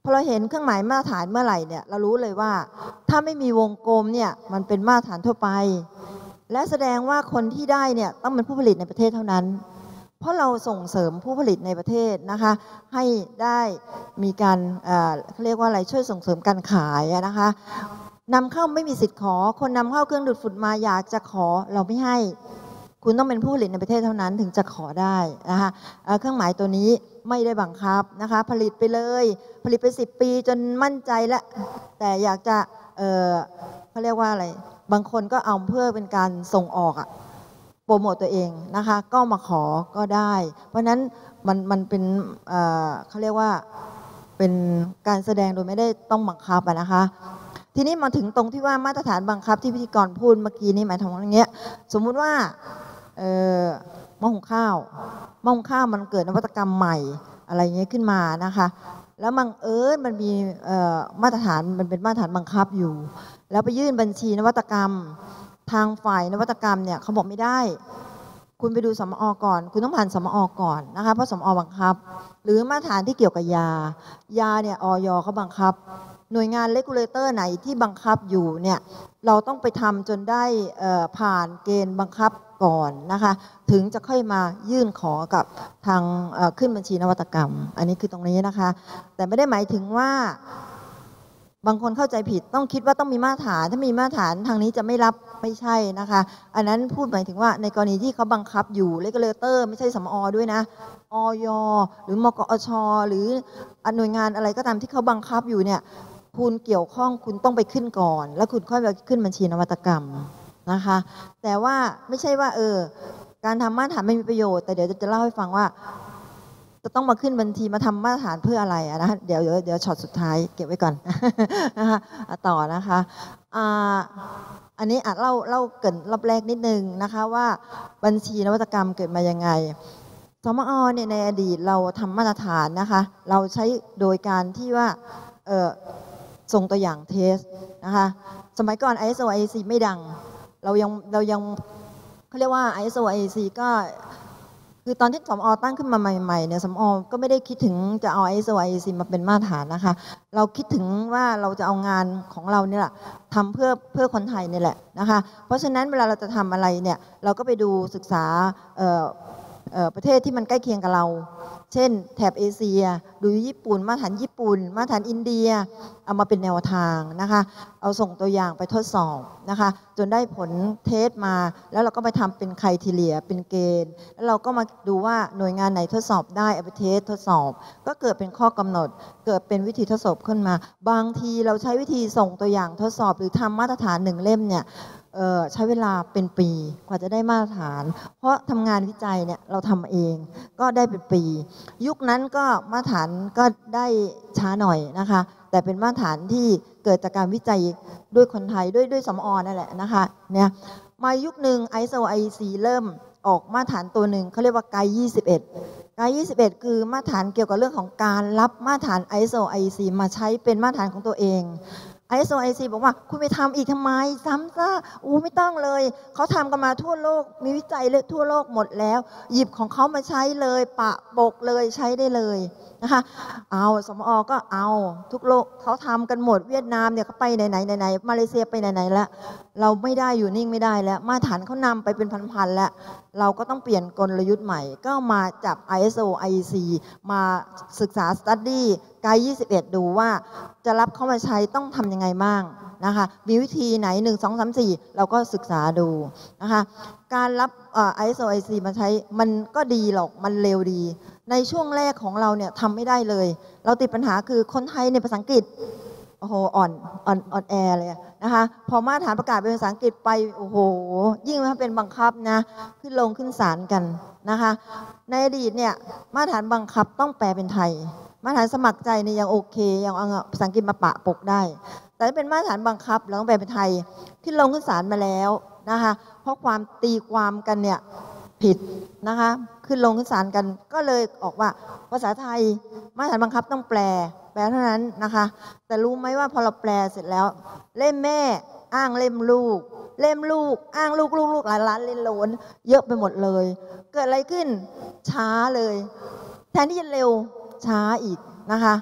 พอเราเห็นเครื่องหมายมาตรฐานเมื่อไหร่เนี่ยเรารู้เลยว่าถ้าไม่มีวงกลมเนี่ยมันเป็นมาตรฐานทั่วไปและแสดงว่าคนที่ได้เนี่ยต้องเป็นผู้ผลิตในประเทศเท่านั้นเพราะเราส่งเสริมผู้ผลิตในประเทศนะคะให้ได้มีการเอ่อเขาเรียกว่าอะไรช่วยส่งเสริมการขายนะคะนำเข้าไม่มีสิทธิ์ขอคนนำเข้าเครื่องดูดฝุ่นมาอยากจะขอเราไม่ให้คุณต้องเป็นผู้ผลิตในประเทศเท่านั้นถึงจะขอได้นะคะเครื่องหมายตัวนี้ไม่ได้บังคับนะคะผลิตไปเลยผลิตไปสิบปีจนมั่นใจแล้วแต่อยากจะเอ่อเขาเรียกว่าอะไรบางคนก็เอาเพื่อเป็นการส่งออกอะโปรโมตตัวเองนะคะก็มาขอก็ได้เพราะฉะนั้นมันมันเป็นเอ่อเขาเรียกว่าเป็นการแสดงโดยไม่ได้ต้องบังคับอะนะคะทีนี้มาถึงตรงที่ว่ามาตรฐานบังคับที่พิธีกรพูดเมื่อกี้นี่หมายถึงอย่างเงี้ยสมมุติว่าเอ่อหม้อหุงข้าวหม้อหุงข้าวมันเกิดนวัตกรรมใหม่อะไรเงี้ยขึ้นมานะคะแล้วบังเอิญมันมีมาตรฐานมันเป็นมาตรฐานบังคับอยู่แล้วไปยื่นบัญชีนวัตกรรมทางฝ่ายนวัตกรรมเนี่ยเขาบอกไม่ได้คุณไปดูสมอ.ก่อนคุณต้องผ่านสมอ.ก่อนนะคะเพราะสมอ.บังคับหรือมาตรฐานที่เกี่ยวกับยายาเนี่ยอย.เขาบังคับหน่วยงานเลกูเลเตอร์ไหนที่บังคับอยู่เนี่ยเราต้องไปทำจนได้ผ่านเกณฑ์บังคับก่อนนะคะถึงจะค่อยมายื่นขอกับทางขึ้นบัญชีนวัตกรรมอันนี้คือตรงนี้นะคะแต่ไม่ได้หมายถึงว่าบางคนเข้าใจผิดต้องคิดว่าต้องมีมาตรฐานถ้ามีมาตรฐานทางนี้จะไม่รับไม่ใช่นะคะอันนั้นพูดหมายถึงว่าในกรณีที่เขาบังคับอยู่เลกูเลเตอร์ไม่ใช่สมอ.ด้วยนะอย.หรือมกอช.หรือหน่วยงานอะไรก็ตามที่เขาบังคับอยู่เนี่ยคุณเกี่ยวข้องคุณต้องไปขึ้นก่อนแล้วคุณค่อยไปขึ้นบัญชีนวัตกรรมนะคะแต่ว่าไม่ใช่ว่าเออการทำมาตรฐานไม่มีประโยชน์แต่เดี๋ยวจะเล่าให้ฟังว่าจะต้องมาขึ้นบัญชีมาทำมาตรฐานเพื่ออะไรนะเดี๋ยวเดี๋ยวเดี๋ยวช็อตสุดท้ายเก็บไว้ก่อนนะคะต่อนะคะอ่าอันนี้อาจเล่าเล่าเกินรอบแรกนิดนึงนะคะว่าบัญชีนวัตกรรมเกิดมายังไงสมอ.เนี่ยในอดีตเราทำมาตรฐานนะคะเราใช้โดยการที่ว่าเออส่งตัวอย่างเทสนะคะสมัยก่อน ไอ เอส โอ ไอ ซี ไม่ดังเรายังเรายังเขาเรียกว่า ไอ เอส โอ ไอ ซี ก็คือตอนที่สมอ.ตั้งขึ้นมาใหม่ๆเนี่ยสมอ.ก็ไม่ได้คิดถึงจะเอา ไอ เอส โอ ไอ ซี มาเป็นมาตรฐานนะคะเราคิดถึงว่าเราจะเอางานของเราเนี่ยแหละทำเพื่อเพื่อคนไทยนี่แหละนะคะเพราะฉะนั้นเวลาเราจะทำอะไรเนี่ยเราก็ไปดูศึกษาเอ่อประเทศที่มันใกล้เคียงกับเราเช่นแถบเอเชียดูญี่ปุ่นมาตรฐานญี่ปุ่นมาตรฐานอินเดียเอามาเป็นแนวทางนะคะเอาส่งตัวอย่างไปทดสอบนะคะจนได้ผลเทสมาแล้วเราก็ไปทำเป็นไครทีเรียเป็นเกณฑ์แล้วเราก็มาดูว่าหน่วยงานไหนทดสอบได้เอาไปเทสทดสอบก็เกิดเป็นข้อกำหนดเกิดเป็นวิธีทดสอบขึ้นมาบางทีเราใช้วิธีส่งตัวอย่างทดสอบหรือทำมาตรฐานหนึ่งเล่มเนี่ยใช้เวลาเป็นปีกว่าจะได้มาตรฐานเพราะทำงานวิจัยเนี่ยเราทำเองก็ได้เป็นปียุคนั้นก็มาตรฐานก็ได้ช้าหน่อยนะคะแต่เป็นมาตรฐานที่เกิดจากการวิจัยด้วยคนไทยด้วยด้วยสมอ.นั่นแหละนะคะเนี่ยมายุคหนึ่ง ไอ เอส โอ ไอ ซี เริ่มออกมาตรฐานตัวหนึ่งเขาเรียกว่าไกด์ยี่สิบเอ็ดไกด์ยี่สิบเอ็ดคือมาตรฐานเกี่ยวกับเรื่องของการรับมาตรฐาน ไอ เอส โอ ไอ ซี มาใช้เป็นมาตรฐานของตัวเองไอ เอส โอ ไอ ซี บอกว่าคุณไปทำอีกทำไมซ้ำซะอู้ไม่ต้องเลยเขาทำกันมาทั่วโลกมีวิจัยเลยทั่วโลกหมดแล้วหยิบของเขามาใช้เลยปะปกเลยใช้ได้เลยนะคะเอาสมอ.ก็เอาทุกโลกเขาทำกันหมดเวียดนามเนี่ยเขาไปไหนไหนไหนมาเลเซียไปไหนไหนแล้วเราไม่ได้อยู่นิ่งไม่ได้แล้วมาตรฐานเขานำไปเป็นพันๆแล้วเราก็ต้องเปลี่ยนกลยุทธ์ใหม่ก็มาจับ ไอ เอส โอ ไอ ซี มาศึกษา study ไกด์ยี่สิบเอ็ดดูว่าจะรับเข้ามาใช้ต้องทำยังไงบ้างนะคะมีวิธีไหนหนึ่ง สอง สาม สี่เราก็ศึกษาดูนะคะการรับ ไอ เอส โอ ไอ ซี มาใช้มันก็ดีหรอกมันเร็วดีในช่วงแรกของเราเนี่ยทำไม่ได้เลยเราติดปัญหาคือคนไทยในภาษาอังกฤษโอ้โหอ่อนอ่อนอ่อนแอเลยนะคะพอมาตรฐานประกาศเป็นภาษาอังกฤษไปโอ้โหยิ่งถ้าเป็นบังคับนะขึ้นลงขึ้นศาลกันนะคะในอดีตเนี่ยมาตรฐานบังคับต้องแปลเป็นไทยมาตรฐานสมัครใจเนี่ยยังโอเคยังเอาภาษาอังกฤษมาปะปกได้แต่ถ้าเป็นมาตรฐานบังคับเราต้องแปลเป็นไทยขึ้นลงขึ้นศาลมาแล้วนะคะเพราะความตีความกันเนี่ยผิดนะคะขึ้นลงขึ้นศาลกันก็เลยออกว่าภาษาไทยมาตรฐานบังคับต้องแปลแปลเท่านั้นนะคะแต่รู้ไหมว่าพอเราแปลเสร็จแล้วเล่มแม่อ้างเล่มลูกเล่มลูกอ้างลูกลูกลูกหลายล้านเล่นโหลนเยอะไปหมดเลยเกิดอะไรขึ้นช้าเลยแทนที่จะเร็วช้าอีกนะคะ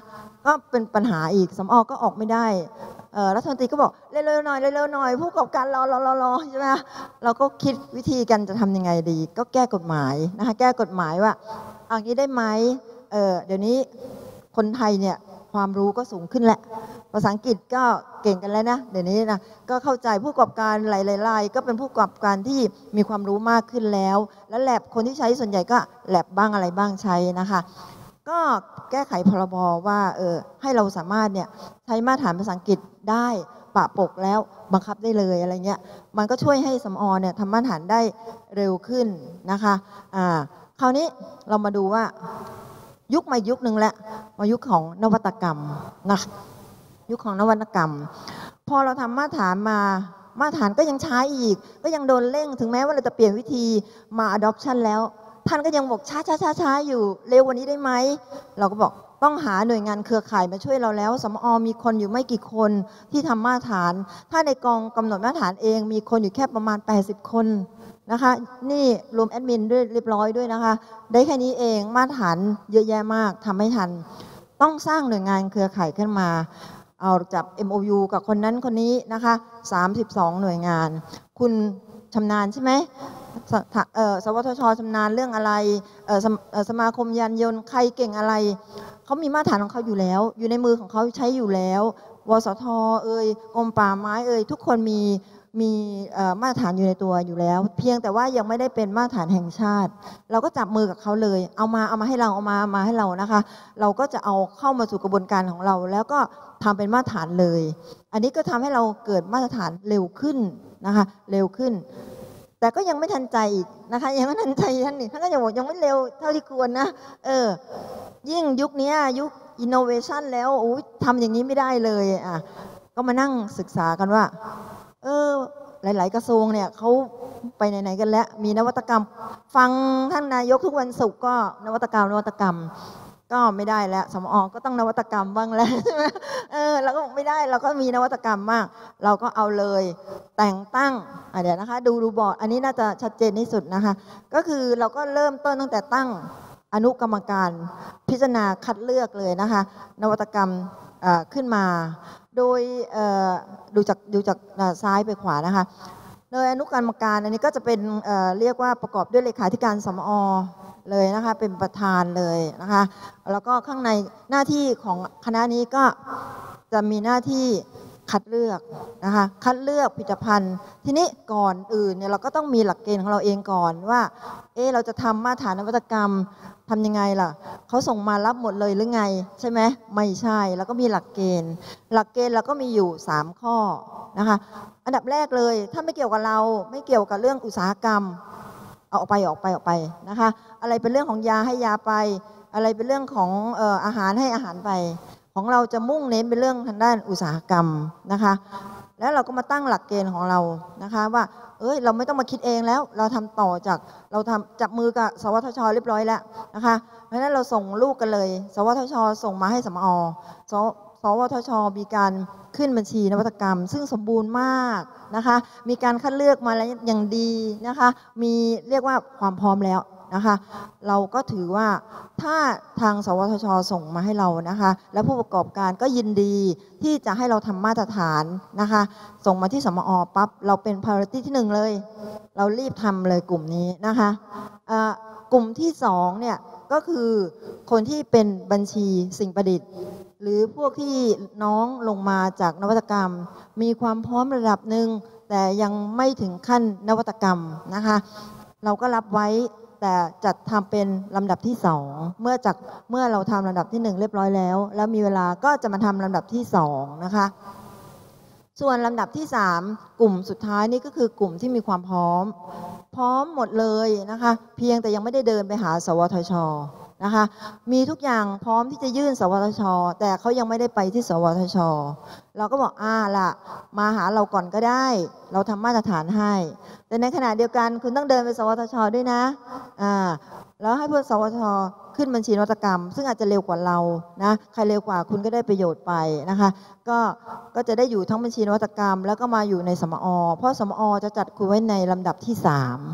ก็เป็นปัญหาอีกสมอก็ออกไม่ได้รัฐมนตรีก็บอกเร็วๆหน่อยเร็วๆหน่อยผู้ประกอบการรอรอรอรอใช่ไหมเราก็คิดวิธีกันจะทำยังไงดีก็แก้กฎหมายนะคะแก้กฎหมายว่าเอางี้ได้ไหมเออเดี๋ยวนี้คนไทยเนี่ยความรู้ก็สูงขึ้นแหละภาษาอังกฤษก็เก่งกันแล้วนะเดี๋ยวนี้นะก็เข้าใจผู้ประกอบการหลายๆรายก็เป็นผู้ประกอบการที่มีความรู้มากขึ้นแล้วและแลบคนที่ใช้ส่วนใหญ่ก็แลบบ้างอะไรบ้างใช้นะคะก็แก้ไขพรบว่าเออให้เราสามารถเนี่ยใช้มาตรฐานภาษาอังกฤษได้ปะปกแล้วบังคับได้เลยอะไรเงี้ยมันก็ช่วยให้สมอเนี่ยทำมาตรฐานได้เร็วขึ้นนะคะอ่าคราวนี้เรามาดูว่ายุคมายุคนึงแล้วมายุคของนวัตกรรมนะยุคของนวัตกรรมพอเราทำมาตรฐานมามาตรฐานก็ยังใช้อีกก็ยังโดนเร่งถึงแม้ว่าเราจะเปลี่ยนวิธีมา adoption แล้วท่านก็ยังบอกช้าช้าช้าช้าอยู่เร็วกว่านี้ได้ไหมเราก็บอกต้องหาหน่วยงานเครือข่ายมาช่วยเราแล้วสมอมีคนอยู่ไม่กี่คนที่ทำมาตรฐานถ้าในกองกำหนดมาตรฐานเองมีคนอยู่แค่ประมาณแปดสิบคนนะคะนี่รวมแอดมินด้วยเรียบร้อยด้วยนะคะได้แค่นี้เองมาตรฐานเยอะแยะมากทำไม่ทันต้องสร้างหน่วยงานเครือข่ายขึ้นมาเอาจับ เอ็ม โอ ยู กับคนนั้นคนนี้นะคะสามสิบสองหน่วยงานคุณชำนาญใช่ไหมสวทช.ชำนาญเรื่องอะไรส, สมาคมยานยนต์ใครเก่งอะไรเขามีมาตรฐานของเขาอยู่แล้วอยู่ในมือของเขาใช้อยู่แล้ววสท.เอ่ยกรมป่าไม้เอ่ยทุกคนมีมีมาตรฐานอยู่ในตัวอยู่แล้วเพียงแต่ว่ายังไม่ได้เป็นมาตรฐานแห่งชาติเราก็จับมือกับเขาเลยเอามาเอามาให้เราเอามาเอามาให้เรานะคะเราก็จะเอาเข้ามาสู่กระบวนการของเราแล้วก็ทำเป็นมาตรฐานเลยอันนี้ก็ทำให้เราเกิดมาตรฐานเร็วขึ้นนะคะเร็วขึ้นแต่ก็ยังไม่ทันใจอีกนะคะยังไม่ทันใจท่านนี่ท่านก็ยังบอกยังไม่เร็วเท่าที่ควรนะเออยิ่งยุคนี้ยุคอินโนเวชันแล้วโอ้ยทำอย่างนี้ไม่ได้เลยอ่ะก็มานั่งศึกษากันว่าเออหลายๆกระทรวงเนี่ยเขาไปไหนๆกันแล้วมีนวัตกรรมฟังท่านนายกทุกวันศุกร์ก็นวัตกรรมนวัตกรรมก็ไม่ได้แล้วสมอก็ต้องนวัตกรรมบ้างแล้วใช่ไหมเออเราก็ไม่ได้เราก็มีนวัตกรรมมากเราก็เอาเลยแต่งตั้งอ่ะเดี๋ยวนะคะดูดูบอร์ดอันนี้น่าจะชัดเจนที่สุดนะคะก็คือเราก็เริ่มต้นตั้งแต่ตั้งอนุกรรมการพิจารณาคัดเลือกเลยนะคะนวัตกรรมขึ้นมาโดยดูจากดูจากซ้ายไปขวานะคะโดยอนุกรรมการอันนี้ก็จะเป็น เอ่อ เรียกว่าประกอบด้วยเลขาธิการสมอเลยนะคะเป็นประธานเลยนะคะแล้วก็ข้างในหน้าที่ของคณะนี้ก็จะมีหน้าที่คัดเลือกนะคะคัดเลือกผลิตภัณฑ์ทีนี้ก่อนอื่นเนี่ยเราก็ต้องมีหลักเกณฑ์ของเราเองก่อนว่าเออเราจะทำมาตรฐานนวัตกรรมทำยังไงล่ะเขาส่งมารับหมดเลยหรือไงใช่ไหมไม่ใช่แล้วก็มีหลักเกณฑ์หลักเกณฑ์เราก็มีอยู่สามข้อนะคะอันดับแรกเลยถ้าไม่เกี่ยวกับเราไม่เกี่ยวกับเรื่องอุตสาหกรรมเอาออกไปออกไปออกไปนะคะอะไรเป็นเรื่องของยาให้ยาไปอะไรเป็นเรื่องของเอ่ออาหารให้อาหารไปของเราจะมุ่งเน้นเป็นเรื่องทางด้านอุตสาหกรรมนะคะแล้วเราก็มาตั้งหลักเกณฑ์ของเรานะคะว่าเอ้ยเราไม่ต้องมาคิดเองแล้วเราทำต่อจากเราทำจับมือกับสวทช.เรียบร้อยแล้วนะคะเพราะฉะนั้นเราส่งลูกกันเลยสวทช.ส่งมาให้สมอสสวทช.มีการขึ้นบัญชีนวัตกรรมซึ่งสมบูรณ์มากนะคะมีการคัดเลือกมาแล้วอย่างดีนะคะมีเรียกว่าความพร้อมแล้วนะคะเราก็ถือว่าถ้าทางสวทช.ส่งมาให้เรานะคะและผู้ประกอบการก็ยินดีที่จะให้เราทำมาตรฐานนะคะส่งมาที่สมอปั๊บเราเป็น priority ที่หนึ่งเลยเรารีบทำเลยกลุ่มนี้นะคะกลุ่มที่สองเนี่ยก็คือคนที่เป็นบัญชีสิ่งประดิษฐ์หรือพวกที่น้องลงมาจากนวัตกรรมมีความพร้อมระดับหนึ่งแต่ยังไม่ถึงขั้นนวัตกรรมนะคะเราก็รับไว้แต่จัดทำเป็นลำดับที่สองเมื่อจากเมื่อเราทำลำดับที่หนึ่งเรียบร้อยแล้วแล้วมีเวลาก็จะมาทำลำดับที่สองนะคะส่วนลำดับที่สามกลุ่มสุดท้ายนี่ก็คือกลุ่มที่มีความพร้อมพร้อมหมดเลยนะคะเพียงแต่ยังไม่ได้เดินไปหาสวทช.นะคะมีทุกอย่างพร้อมที่จะยื่นสวทช.แต่เขายังไม่ได้ไปที่สวทช.เราก็บอกอ่าล่ะมาหาเราก่อนก็ได้เราทำมาตรฐานให้แต่ในขณะเดียวกันคุณต้องเดินไปสวทช.ด้วยนะอ่าแล้วให้พวกสวทช.ขึ้นบัญชีนวัตกรรมซึ่งอาจจะเร็วกว่าเรานะใครเร็วกว่าคุณก็ได้ประโยชน์ไปนะคะก็ก็จะได้อยู่ทั้งบัญชีนวัตกรรมแล้วก็มาอยู่ในสมอเพราะสมอจะจัดคุณไว้ในลำดับที่สาม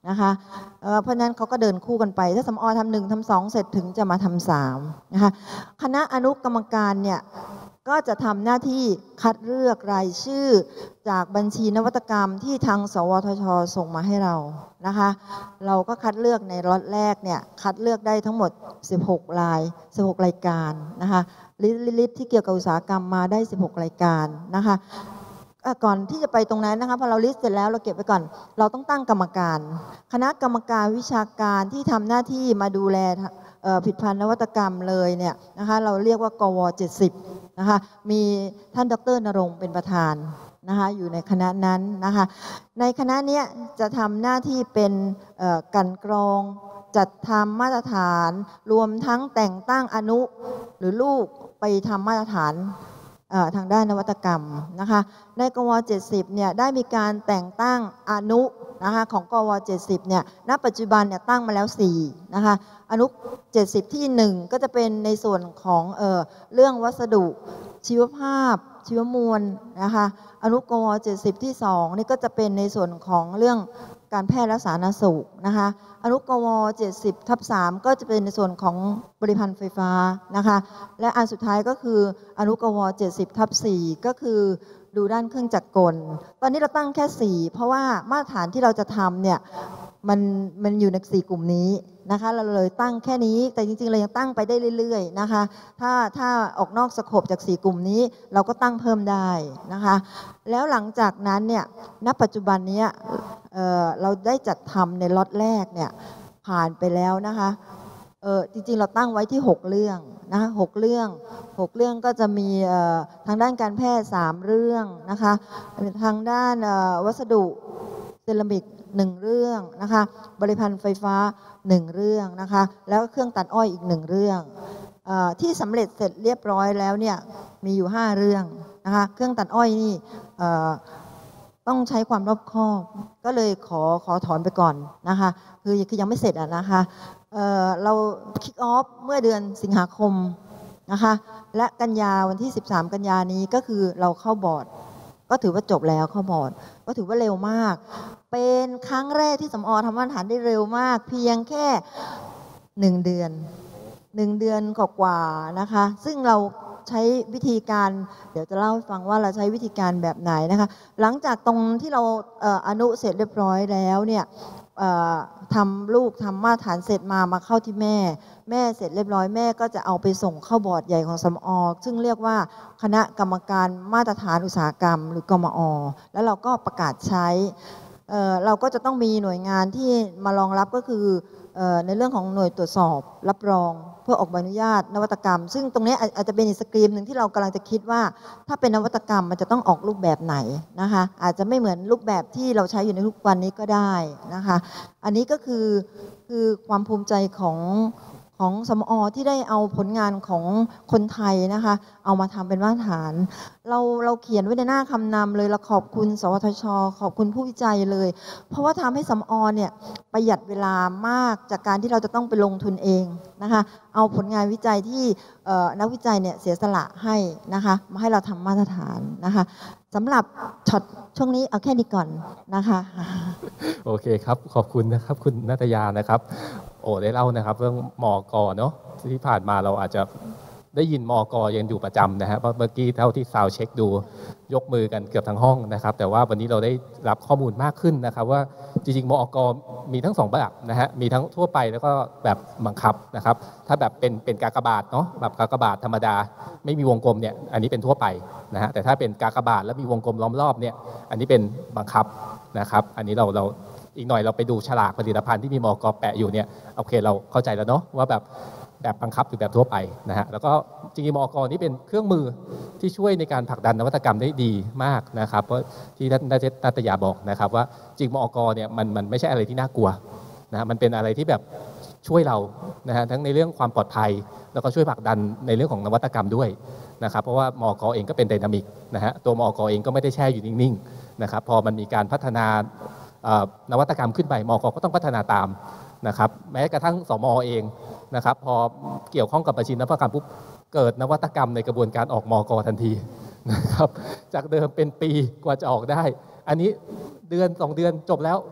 นะคะเอ่อเพราะฉะนั้นเขาก็เดินคู่กันไปถ้าสมอทำหนึ่งทำสองเสร็จถึงจะมาทำสามนะคะคณะอนุกรรมการเนี่ยก็จะทำหน้าที่คัดเลือกรายชื่อจากบัญชีนวัตกรรมที่ทางสวทช.ส่งมาให้เรานะคะเราก็คัดเลือกในล็อตแรกเนี่ยคัดเลือกได้ทั้งหมดสิบหกรายสิบหกรายการนะคะลิสต์ที่เกี่ยวกับอุตสาหกรรมมาได้สิบหกรายการนะคะก่อนที่จะไปตรงนั้นนะคะพอเราลิสต์เสร็จแล้วเราเก็บไว้ก่อนเราต้องตั้งกรรมการคณะกรรมการวิชาการที่ทำหน้าที่มาดูแลผลิตภัณฑ์นวัตกรรมเลยเนี่ยนะคะเราเรียกว่ากวเจ็ดสิบนะคะมีท่านดร.ณรงค์เป็นประธานนะคะอยู่ในคณะนั้นนะคะในคณะนี้จะทำหน้าที่เป็นกลั่นกรองจัดทำมาตรฐานรวมทั้งแต่งตั้งอนุหรือลูกไปทำมาตรฐานทางด้านนวัตกรรมนะคะในกวเจ็ดสิบเนี่ยได้มีการแต่งตั้งอนุนะคะของกวเจ็ดสิบเนี่ยณปัจจุบันเนี่ยตั้งมาแล้วสี่นะคะอนุเจ็ดสิบที่หนึ่งก็จะเป็นในส่วนของเอ่อเรื่องวัสดุชีวภาพชีวมวลนะคะอนุกวเจ็ดสิบที่สองนี่ก็จะเป็นในส่วนของเรื่องการแพทย์และสาธารณสุขนะคะอนุกวเจ็ดสิบทับสามก็จะเป็นในส่วนของบริพันธ์ไฟฟ้านะคะและอันสุดท้ายก็คืออนุกวเจ็ดสิบทับสี่ก็คือดูด้านเครื่องจักรกลตอนนี้เราตั้งแค่สี่เพราะว่ามาตรฐานที่เราจะทำเนี่ยมันมันอยู่ในสี่กลุ่มนี้นะคะเราเลยตั้งแค่นี้แต่จริงๆเรายังตั้งไปได้เรื่อยๆนะคะถ้าถ้าออกนอกสโคปจากสี่กลุ่มนี้เราก็ตั้งเพิ่มได้นะคะแล้วหลังจากนั้นเนี่ยณปัจจุบันนี้เอ่อเราได้จัดทำในล็อตแรกเนี่ยผ่านไปแล้วนะคะเออจริงๆเราตั้งไว้ที่หกเรื่องนะคะหกเรื่องหกเรื่องก็จะมีทางด้านการแพทย์สามเรื่องนะคะทางด้านวัสดุเซรามิกหนึ่งเรื่องนะคะบริพันธ์ไฟฟ้าหนึ่งเรื่องนะคะแล้วก็เครื่องตัดอ้อยอีกหนึ่งเรื่องเอ่อที่สำเร็จเสร็จเรียบร้อยแล้วเนี่ยมีอยู่ห้าเรื่องนะคะเครื่องตัดอ้อยนี่เอ่อต้องใช้ความรอบคอบก็เลยขอขอถอนไปก่อนนะคะคือคือยังไม่เสร็จอะนะคะเอ่อเราคิกออฟเมื่อเดือนสิงหาคมนะคะและกันยาวันที่สิบสามกันยานี้ก็คือเราเข้าบอร์ดก็ถือว่าจบแล้วเข้าบอร์ดก็ถือว่าเร็วมากเป็นครั้งแรกที่สมอทำมาตรฐานได้เร็วมากเพียงแค่หนึ่งเดือนหนึ่งเดือนกว่าๆนะคะซึ่งเราใช้วิธีการเดี๋ยวจะเล่าให้ฟังว่าเราใช้วิธีการแบบไหนนะคะหลังจากตรงที่เราเอ่ออนุเสร็จเรียบร้อยแล้วเนี่ยทำลูกทำมาตรฐานเสร็จมามาเข้าที่แม่แม่เสร็จเรียบร้อยแม่ก็จะเอาไปส่งเข้าบอร์ดใหญ่ของสมอซึ่งเรียกว่าคณะกรรมการมาตรฐานอุตสาหกรรมหรือกมอแล้วเราก็ประกาศใช้เอ่อเราก็จะต้องมีหน่วยงานที่มารองรับก็คือเอ่อในเรื่องของหน่วยตรวจสอบรับรองเพื่อออกใบอนุญาตนวัตกรรมซึ่งตรงนี้อาจจะเป็นอีกสกรีมหนึ่งที่เรากำลังจะคิดว่าถ้าเป็นนวัตกรรมมันจะต้องออกรูปแบบไหนนะคะอาจจะไม่เหมือนรูปแบบที่เราใช้อยู่ในทุกวันนี้ก็ได้นะคะอันนี้ก็คือคือความภูมิใจของของสมอที่ได้เอาผลงานของคนไทยนะคะเอามาทำเป็นมาตรฐานเราเราเขียนไว้ในหน้าคำนำเลยเราขอบคุณสวทช.ขอบคุณผู้วิจัยเลยเพราะว่าทำให้สมอเนี่ยประหยัดเวลามากจากการที่เราจะต้องไปลงทุนเองนะคะเอาผลงานวิจัยที่นักวิจัยเนี่ยเสียสละให้นะคะมาให้เราทำมาตรฐานนะคะสำหรับช็อตช่วงนี้เอาแค่นี้ก่อนนะคะโอเคครับขอบคุณนะครับคุณณัฐยานะครับโอ้ได้เล่านะครับเรื่องมก.เนาะที่ผ่านมาเราอาจจะได้ยินมก.ยังอยู่ประจำนะฮะเพราะเมื่อกี้เท่าที่ซาวเช็คดูยกมือกันเกือบทั้งห้องนะครับแต่ว่าวันนี้เราได้รับข้อมูลมากขึ้นนะครับว่าจริงๆมก.มีทั้งสองแบบนะฮะมีทั้งทั่วไปแล้วก็แบบบังคับนะครับถ้าแบบเป็นเป็นกากบาทเนาะแบบกากบาทธรรมดาไม่มีวงกลมเนี่ยอันนี้เป็นทั่วไปนะฮะแต่ถ้าเป็นกากบาทแล้วมีวงกลมล้อมรอบเนี่ยอันนี้เป็นบังคับนะครับอันนี้เราเราอีกหน่อยเราไปดูฉลากผลิตภัณฑ์ที่มีมก.แปะอยู่เนี่ยโอเคเราเข้าใจแล้วเนาะว่าแบบแบบบังคับหรือแบบทั่วไปนะฮะแล้วก็จริงๆมก.นี้เป็นเครื่องมือที่ช่วยในการผลักดันนวัตกรรมได้ดีมากนะครับเพราะที่ท่านณัฐยาบอกนะครับว่าจริงมก.เนี่ยมันมันไม่ใช่อะไรที่น่ากลัวนะมันเป็นอะไรที่แบบช่วยเรานะฮะทั้งในเรื่องความปลอดภัยแล้วก็ช่วยผลักดันในเรื่องของนวัตกรรมด้วยนะครับเพราะว่ามก.เองก็เป็นไดนามิกนะฮะตัวมก.เองก็ไม่ได้แช่อยู่นิ่งๆนะครับพอมันมีการพัฒนานวัตกรรมขึ้นไปมก.ก็ต้องพัฒนาตามนะครับแม้กระทั่งสม.เองนะครับพอเกี่ยวข้องกับบัญชีนวัตกรรมปุ๊บเกิดนวัตกรรมในกระบวนการออกมก.ทันทีนะครับจากเดิมเป็นปีกว่าจะออกได้อันนี้เดือนสองเดือนจบแล้ว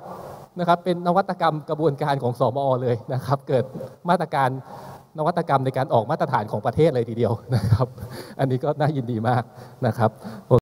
นะครับเป็นนวัตกรรมกระบวนการของสมอเลยนะครับเกิดมาตรการนวัตกรรมในการออกมาตรฐานของประเทศเลยทีเดียวนะครับอันนี้ก็น่ายินดีมากนะครับ